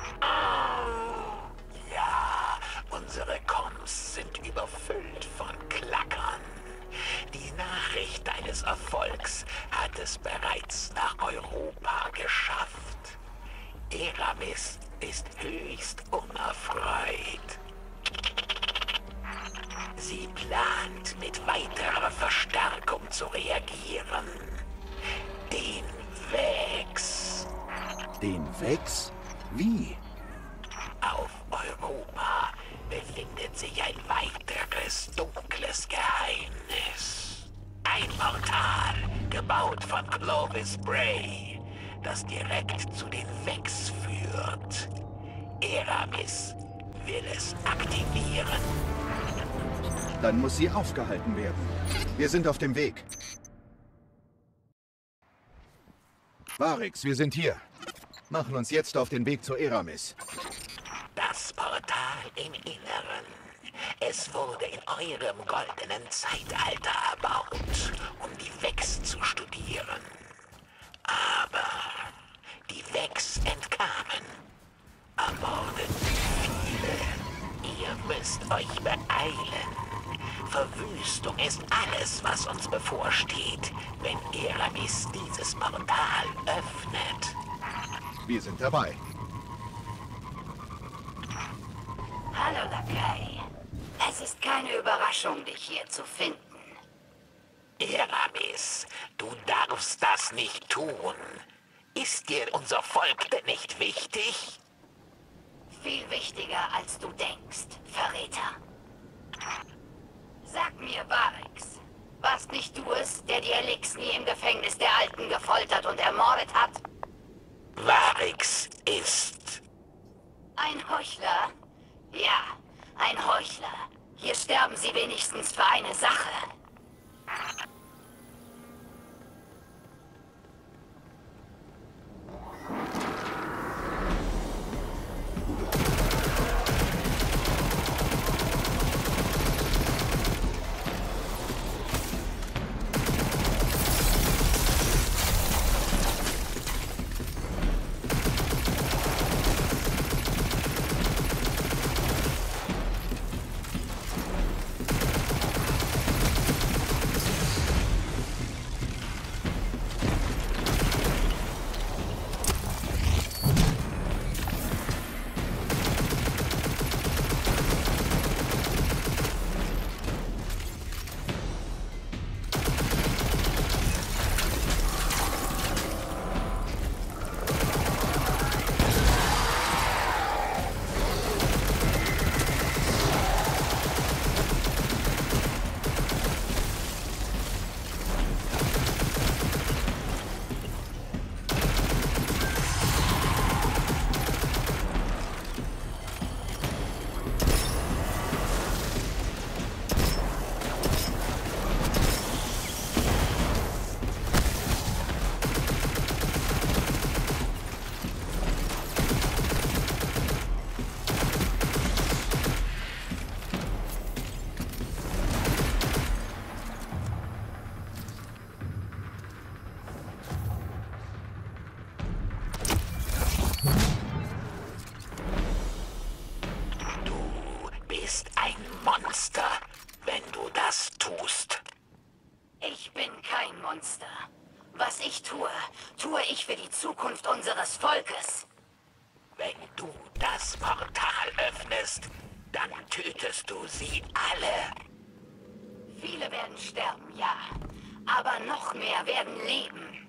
Ja, unsere Comms sind überfüllt von Klackern. Die Nachricht deines Erfolgs hat es bereits nach Europa geschafft. Eramis ist höchst unerfreut. Sie plant, mit weiterer Verstärkung zu reagieren. Den Vex. Den Vex? Wie? Auf Europa befindet sich ein weiteres dunkles Geheimnis. Ein Portal, gebaut von Clovis Bray, das direkt zu den Vex führt. Eramis will es aktivieren. Dann muss sie aufgehalten werden. Wir sind auf dem Weg. Varix, wir sind hier. Machen uns jetzt auf den Weg zu Eramis. Das Portal im Inneren. Es wurde in eurem goldenen Zeitalter erbaut, um die Vex zu studieren. Aber die Vex entkamen, ermordeten viele. Ihr müsst euch beeilen. Verwüstung ist alles, was uns bevorsteht, wenn Eramis dieses Portal öffnet. Wir sind dabei. Hallo, Lakai. Es ist keine Überraschung, dich hier zu finden. Eramis, du darfst das nicht tun. Ist dir unser Volk denn nicht wichtig? Viel wichtiger, als du denkst, Verräter. Sag mir, Varix, warst nicht du es, der die Elixni im Gefängnis der Alten gefoltert und ermordet hat? Varix ist... Ein Heuchler? Ja, ein Heuchler. Hier sterben sie wenigstens für eine Sache. Was ich tue, tue ich für die Zukunft unseres Volkes. Wenn du das Portal öffnest, dann tötest du sie alle. Viele werden sterben, ja. Aber noch mehr werden leben.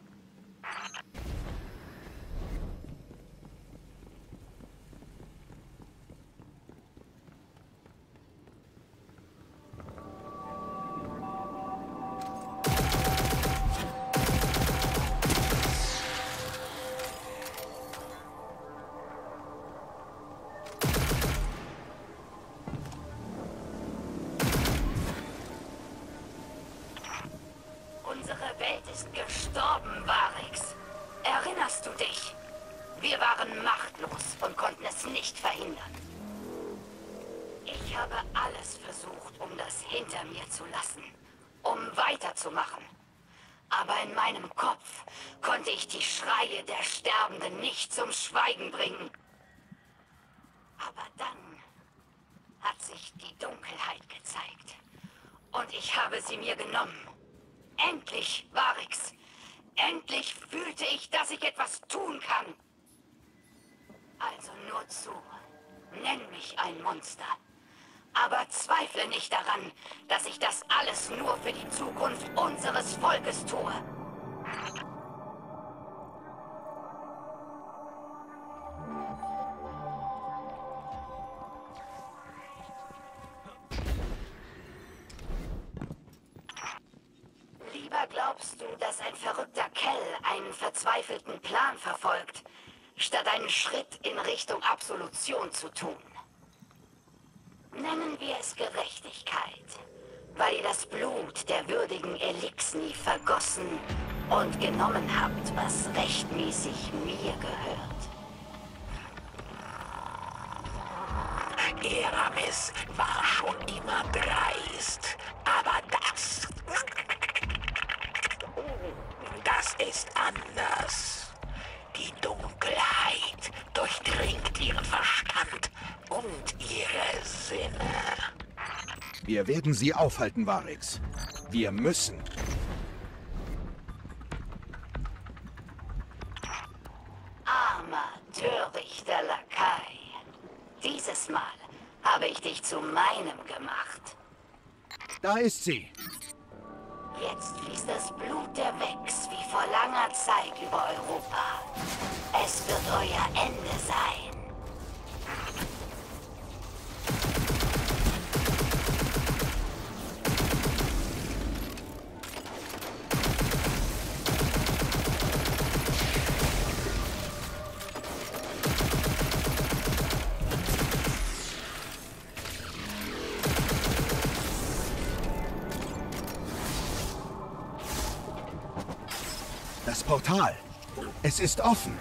Unsere Welt ist gestorben, Varix. Erinnerst du dich? Wir waren machtlos und konnten es nicht verhindern. Ich habe alles versucht, um das hinter mir zu lassen, um weiterzumachen. Aber in meinem Kopf konnte ich die Schreie der Sterbenden nicht zum Schweigen bringen. Aber dann hat sich die Dunkelheit gezeigt. Und ich habe sie mir genommen. Endlich, Varix. Endlich fühlte ich, dass ich etwas tun kann. Also nur zu. Nenn mich ein Monster. Aber zweifle nicht daran, dass ich das alles nur für die Zukunft unseres Volkes tue. Lieber glaubst du, dass ein verrückter Kell einen verzweifelten Plan verfolgt, statt einen Schritt in Richtung Absolution zu tun. Nennen wir es Gerechtigkeit, weil ihr das Blut der würdigen Elixni vergossen und genommen habt, was rechtmäßig mir gehört. Eramis war schon immer dreist, aber das... Das ist anders. Die Dunkelheit durchdringt ihren Verstand und ihre Sinne. Wir werden sie aufhalten, Variks. Wir müssen. Armer, törichter Lakai. Dieses Mal habe ich dich zu meinem gemacht. Da ist sie. Jetzt fließt das Blut der Vex wie vor langer Zeit über Europa. Es wird euer Ende sein. Das Portal. Es ist offen.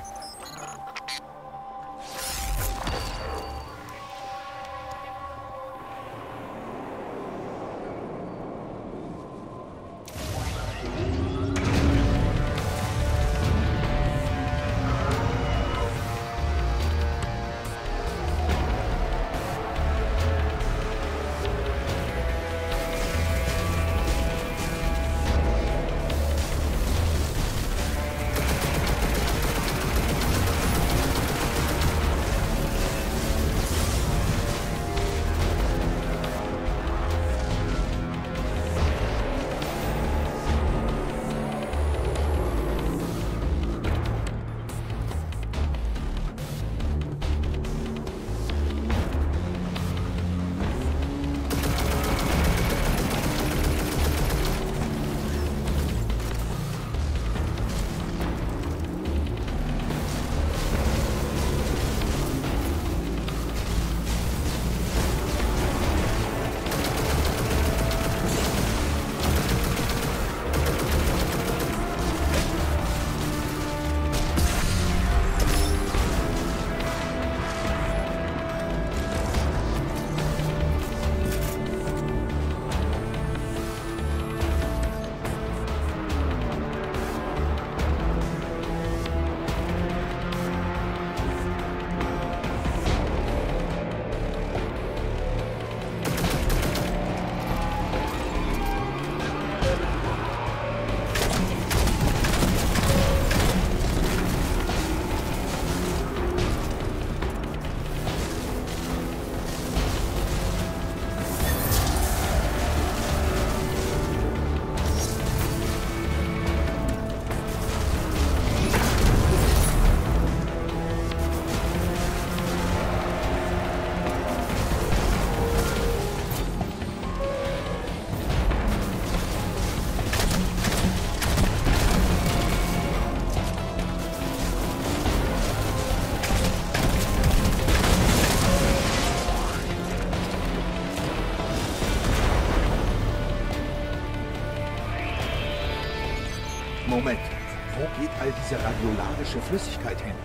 Moment, wo geht all diese radiolarische Flüssigkeit hin?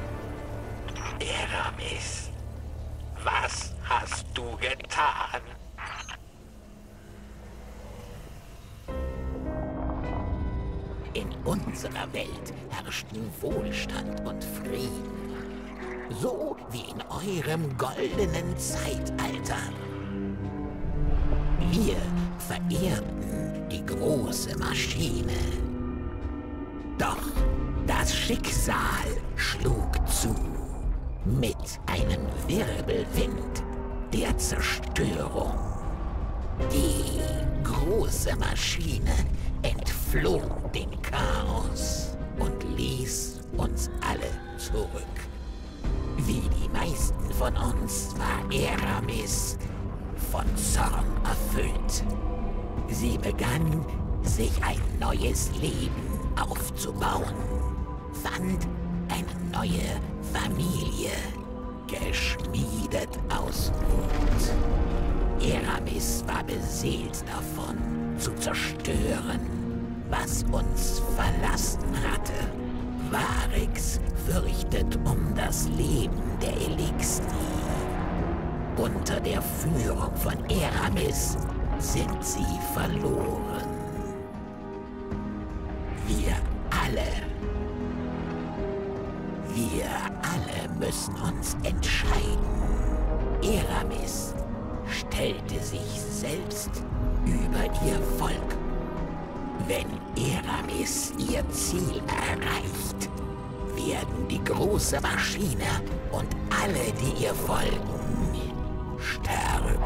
Eramis, was hast du getan? In unserer Welt herrschten Wohlstand und Frieden. So wie in eurem goldenen Zeitalter. Wir verehrten die große Maschine. Doch das Schicksal schlug zu. Mit einem Wirbelwind der Zerstörung. Die große Maschine entfloh dem Chaos und ließ uns alle zurück. Wie die meisten von uns war Eramis von Zorn erfüllt. Sie begann, sich ein neues Leben aufzubauen, fand eine neue Familie, geschmiedet aus Wut. Eramis war beseelt davon, zu zerstören, was uns verlassen hatte. Variks fürchtet um das Leben der Elixni. Unter der Führung von Eramis sind sie verloren. Wir alle, wir alle müssen uns entscheiden. Eramis stellte sich selbst über ihr Volk. Wenn Eramis ihr Ziel erreicht, werden die große Maschine und alle, die ihr folgen, sterben.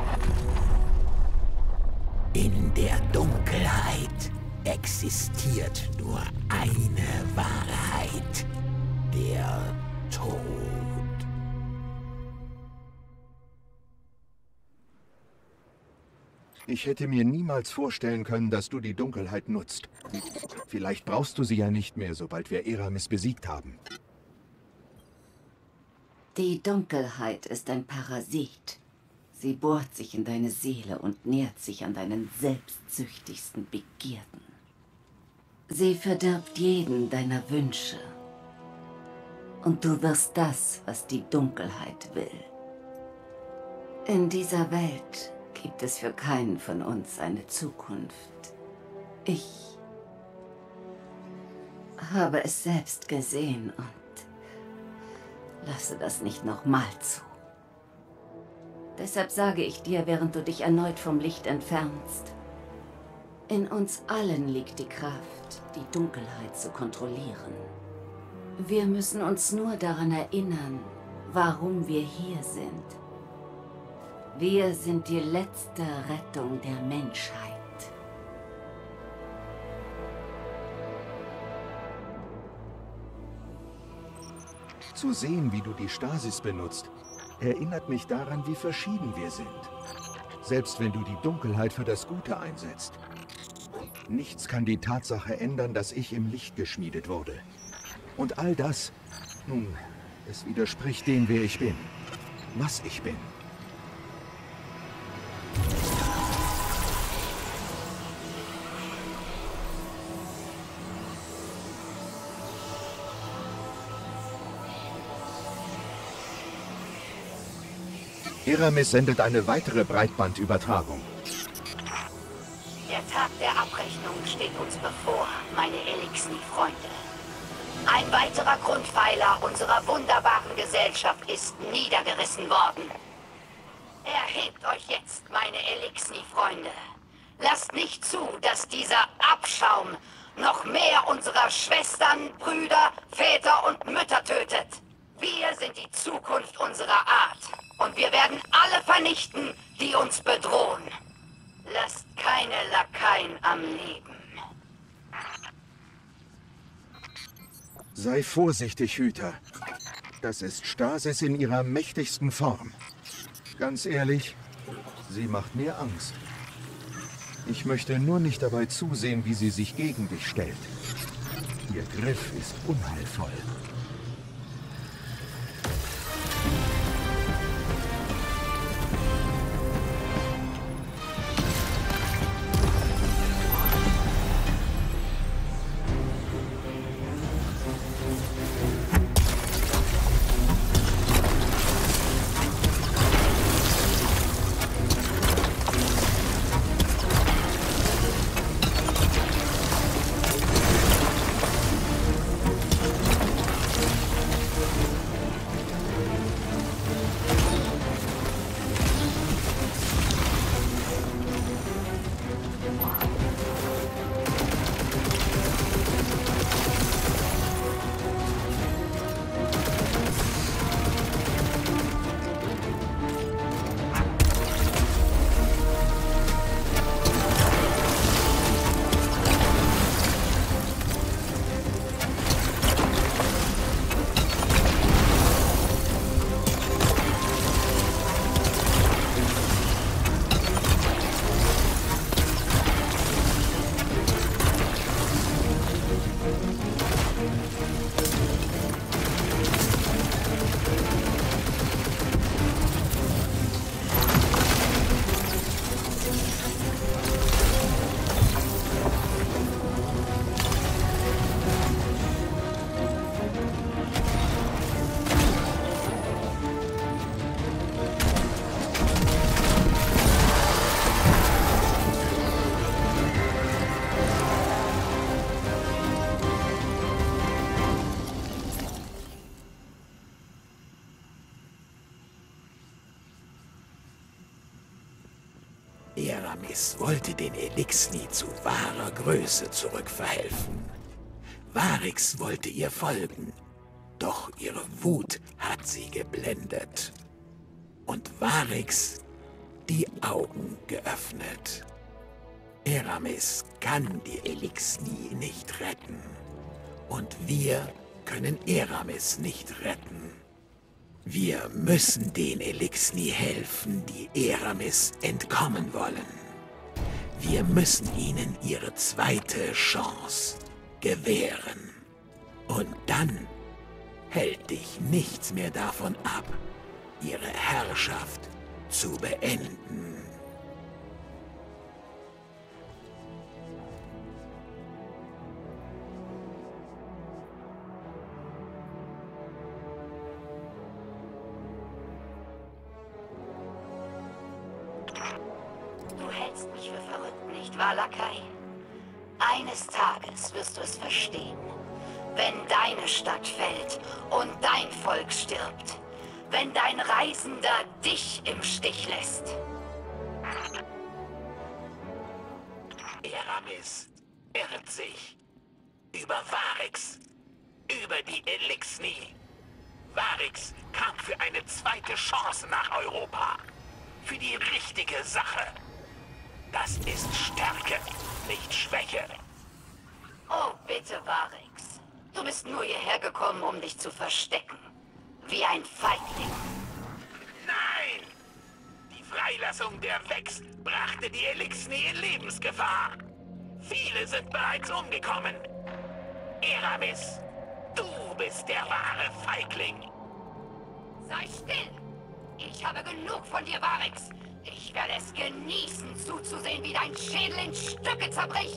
In der Dunkelheit existiert nur eine Wahrheit: der Tod. Ich hätte mir niemals vorstellen können, dass du die Dunkelheit nutzt. Vielleicht brauchst du sie ja nicht mehr, sobald wir Eramis besiegt haben. Die Dunkelheit ist ein Parasit. Sie bohrt sich in deine Seele und nährt sich an deinen selbstsüchtigsten Begierden. Sie verdirbt jeden deiner Wünsche. Und du wirst das, was die Dunkelheit will. In dieser Welt gibt es für keinen von uns eine Zukunft. Ich habe es selbst gesehen und lasse das nicht nochmal zu. Deshalb sage ich dir, während du dich erneut vom Licht entfernst: In uns allen liegt die Kraft, die Dunkelheit zu kontrollieren. Wir müssen uns nur daran erinnern, warum wir hier sind. Wir sind die letzte Rettung der Menschheit. Zu sehen, wie du die Stasis benutzt, erinnert mich daran, wie verschieden wir sind. Selbst wenn du die Dunkelheit für das Gute einsetzt. Nichts kann die Tatsache ändern, dass ich im Licht geschmiedet wurde. Und all das, nun, es widerspricht dem, wer ich bin. Was ich bin. Eramis sendet eine weitere Breitbandübertragung. Der Tag der Abrechnung steht uns bevor, meine Elixni-Freunde. Ein weiterer Grundpfeiler unserer wunderbaren Gesellschaft ist niedergerissen worden. Erhebt euch jetzt, meine Elixni-Freunde. Lasst nicht zu, dass dieser Abschaum noch mehr unserer Schwestern, Brüder, Väter und Mütter tötet. Wir sind die Zukunft unserer Art. Und wir werden alle vernichten, die uns bedrohen. Lasst keine Lakaien am Leben. Sei vorsichtig, Hüter. Das ist Stasis in ihrer mächtigsten Form. Ganz ehrlich, sie macht mir Angst. Ich möchte nur nicht dabei zusehen, wie sie sich gegen dich stellt. Ihr Griff ist unheilvoll. Eramis wollte den Elixni zu wahrer Größe zurückverhelfen. Varix wollte ihr folgen, doch ihre Wut hat sie geblendet. Und Varix die Augen geöffnet. Eramis kann die Elixni nicht retten. Und wir können Eramis nicht retten. Wir müssen den Elixni helfen, die Eramis entkommen wollen. Wir müssen ihnen ihre zweite Chance gewähren. Und dann hält dich nichts mehr davon ab, ihre Herrschaft zu beenden. Du hältst mich für verrückt, nicht wahr, Lakai? Eines Tages wirst du es verstehen. Wenn deine Stadt fällt und dein Volk stirbt. Wenn dein Reisender dich im Stich lässt. Eramis irrt sich. Über Varix. Über die Elixni. Varix kam für eine zweite Chance nach Europa. Für die richtige Sache. Das ist Stärke, nicht Schwäche. Oh, bitte, Varix. Du bist nur hierher gekommen, um dich zu verstecken. Wie ein Feigling. Nein! Die Freilassung der Vex brachte die Elixni in Lebensgefahr. Viele sind bereits umgekommen. Eramis, du bist der wahre Feigling. Sei still! Ich habe genug von dir, Varix. Ich werde es genießen, zuzusehen, wie dein Schädel in Stücke zerbricht.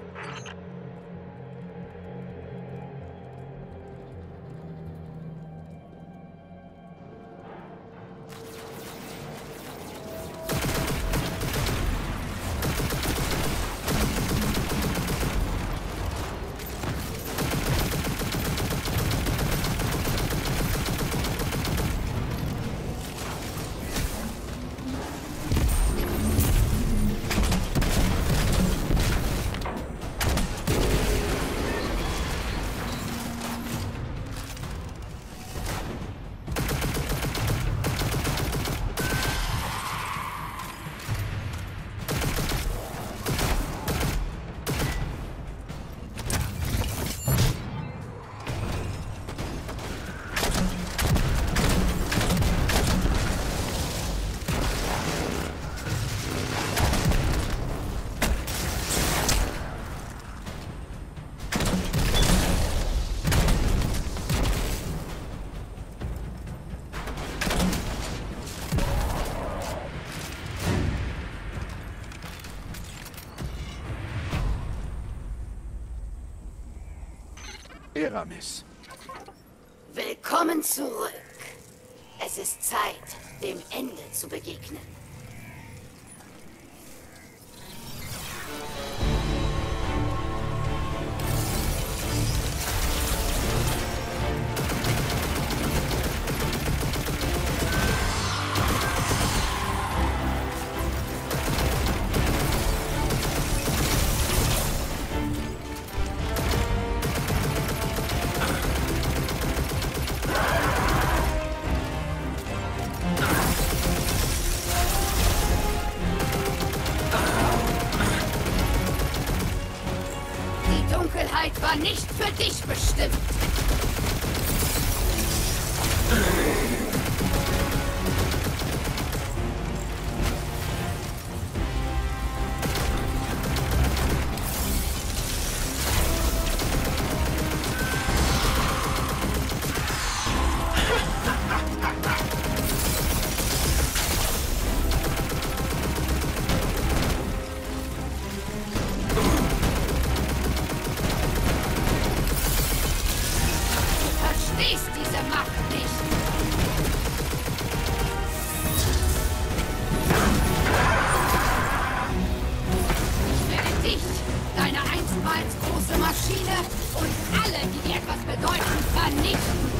Eramis. Willkommen zurück. Es ist Zeit, dem Ende zu begegnen. Die Dunkelheit war nicht für dich bestimmt. Verstehst diese Macht nicht. Ich werde dich, deine einstmals große Maschine und alle, die dir etwas bedeuten, vernichten.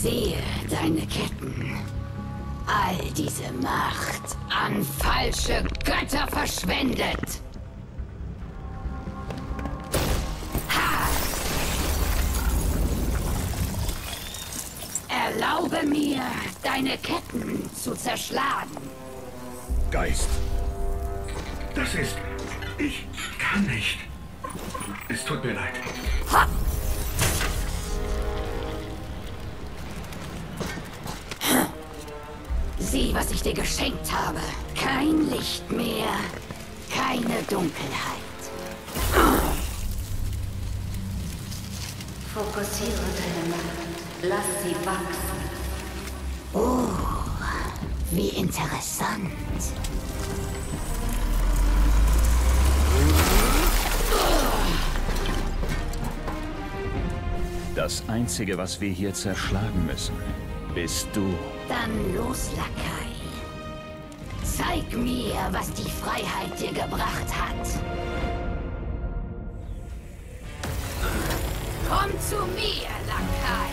sehe deine Ketten. All diese Macht an falsche Götter verschwendet. Ha! Erlaube mir, deine Ketten zu zerschlagen. Geist. Das ist... Ich kann nicht. Es tut mir leid. Ha! Sieh, was ich dir geschenkt habe. Kein Licht mehr, keine Dunkelheit. Fokussiere deine Macht. Lass sie wachsen. Oh, wie interessant. Das Einzige, was wir hier zerschlagen müssen, bist du. Dann los, Lakai. Zeig mir, was die Freiheit dir gebracht hat. Komm zu mir, Lakai.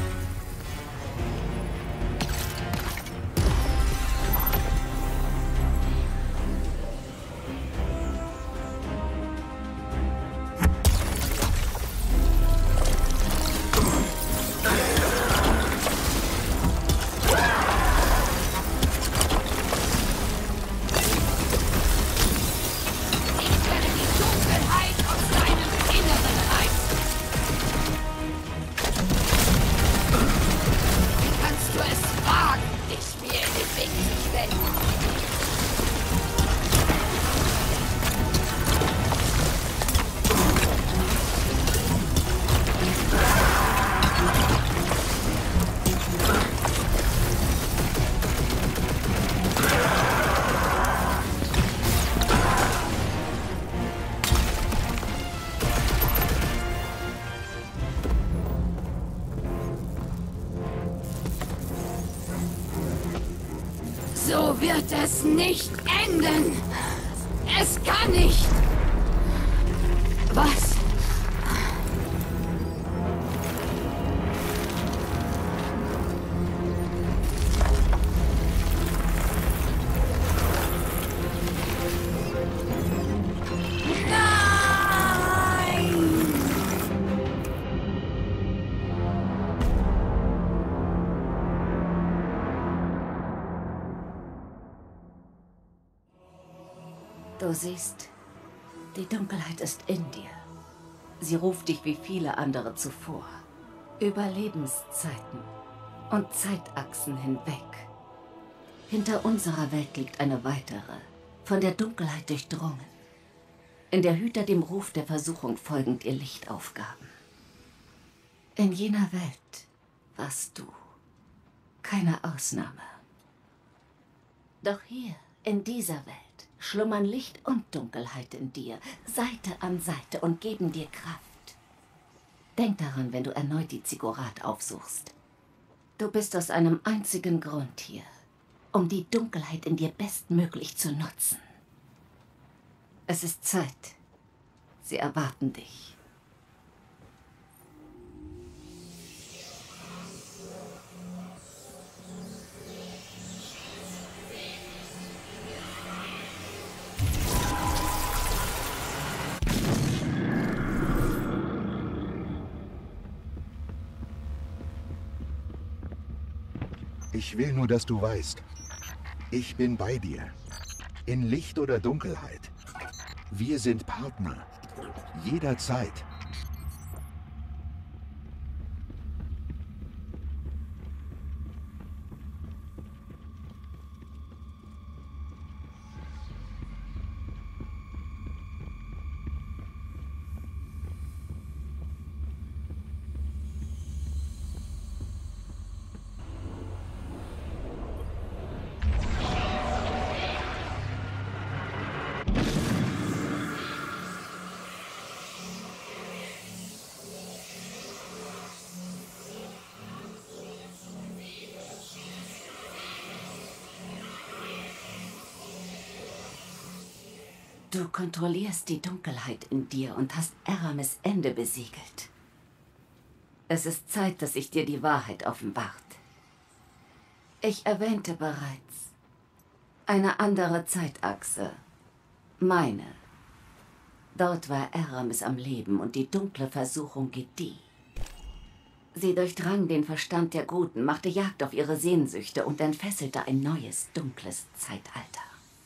So wird es nicht enden. Es kann nicht. Was? Du siehst, die Dunkelheit ist in dir. Sie ruft dich wie viele andere zuvor. Über Lebenszeiten und Zeitachsen hinweg. Hinter unserer Welt liegt eine weitere, von der Dunkelheit durchdrungen. In der Hüter dem Ruf der Versuchung folgend ihr Lichtaufgaben. In jener Welt warst du keine Ausnahme. Doch hier, in dieser Welt, schlummern Licht und Dunkelheit in dir, Seite an Seite und geben dir Kraft. Denk daran, wenn du erneut die Ziggurat aufsuchst. Du bist aus einem einzigen Grund hier, um die Dunkelheit in dir bestmöglich zu nutzen. Es ist Zeit. Sie erwarten dich. Ich will nur, dass du weißt, ich bin bei dir. In Licht oder Dunkelheit. Wir sind Partner. Jederzeit. Du kontrollierst die Dunkelheit in dir und hast Eramis Ende besiegelt. Es ist Zeit, dass sich dir die Wahrheit offenbart. Ich erwähnte bereits eine andere Zeitachse. Meine. Dort war Eramis am Leben und die dunkle Versuchung gedieh. Sie durchdrang den Verstand der Guten, machte Jagd auf ihre Sehnsüchte und entfesselte ein neues, dunkles Zeitalter.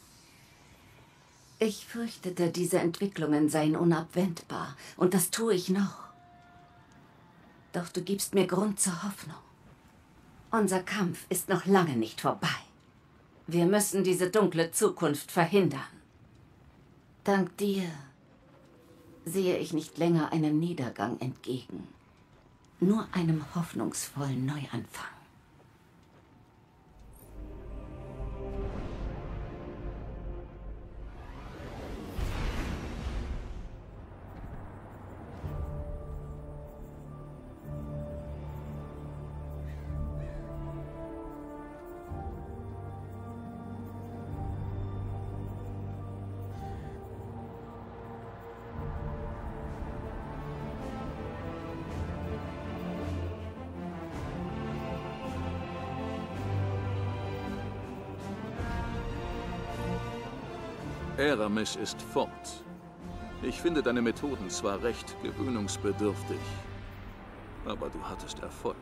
Ich fürchtete, diese Entwicklungen seien unabwendbar, und das tue ich noch. Doch du gibst mir Grund zur Hoffnung. Unser Kampf ist noch lange nicht vorbei. Wir müssen diese dunkle Zukunft verhindern. Dank dir sehe ich nicht länger einem Niedergang entgegen, nur einem hoffnungsvollen Neuanfang. Eramis ist fort. Ich finde deine Methoden zwar recht gewöhnungsbedürftig, aber du hattest Erfolg.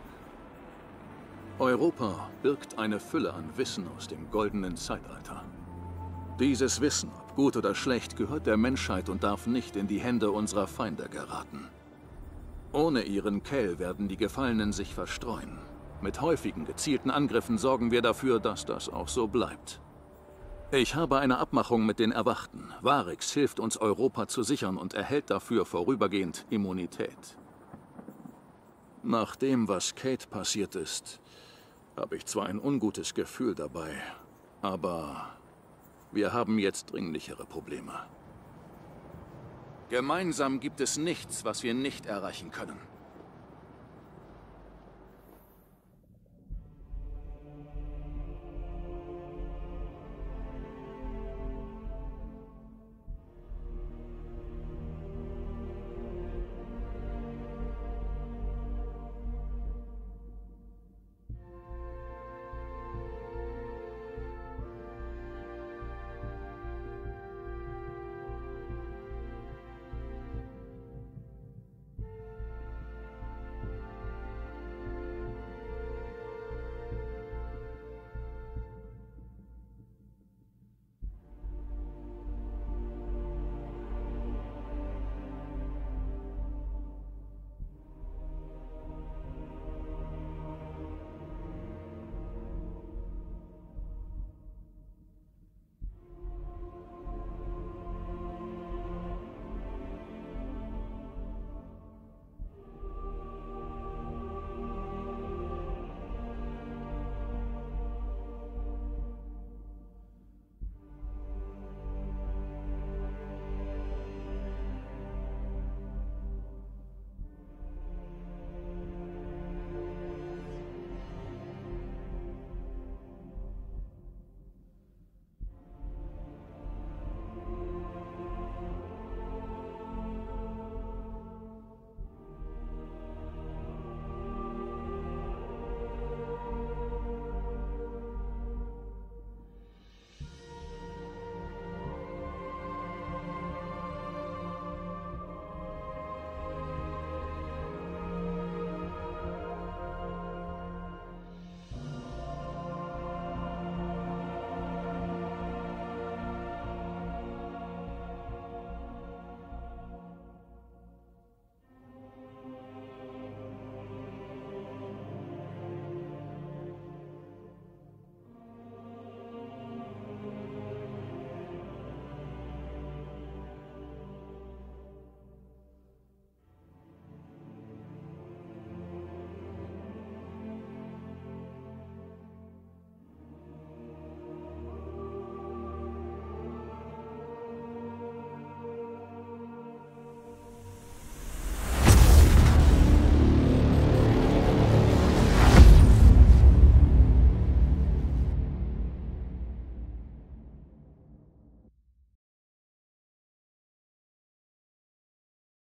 Europa birgt eine Fülle an Wissen aus dem goldenen Zeitalter. Dieses Wissen, ob gut oder schlecht, gehört der Menschheit und darf nicht in die Hände unserer Feinde geraten. Ohne ihren Kell werden die Gefallenen sich verstreuen. Mit häufigen, gezielten Angriffen sorgen wir dafür, dass das auch so bleibt. Ich habe eine Abmachung mit den Erwachten. Varix hilft uns, Europa zu sichern und erhält dafür vorübergehend Immunität. Nach dem, was Kate passiert ist, habe ich zwar ein ungutes Gefühl dabei, aber wir haben jetzt dringlichere Probleme. Gemeinsam gibt es nichts, was wir nicht erreichen können.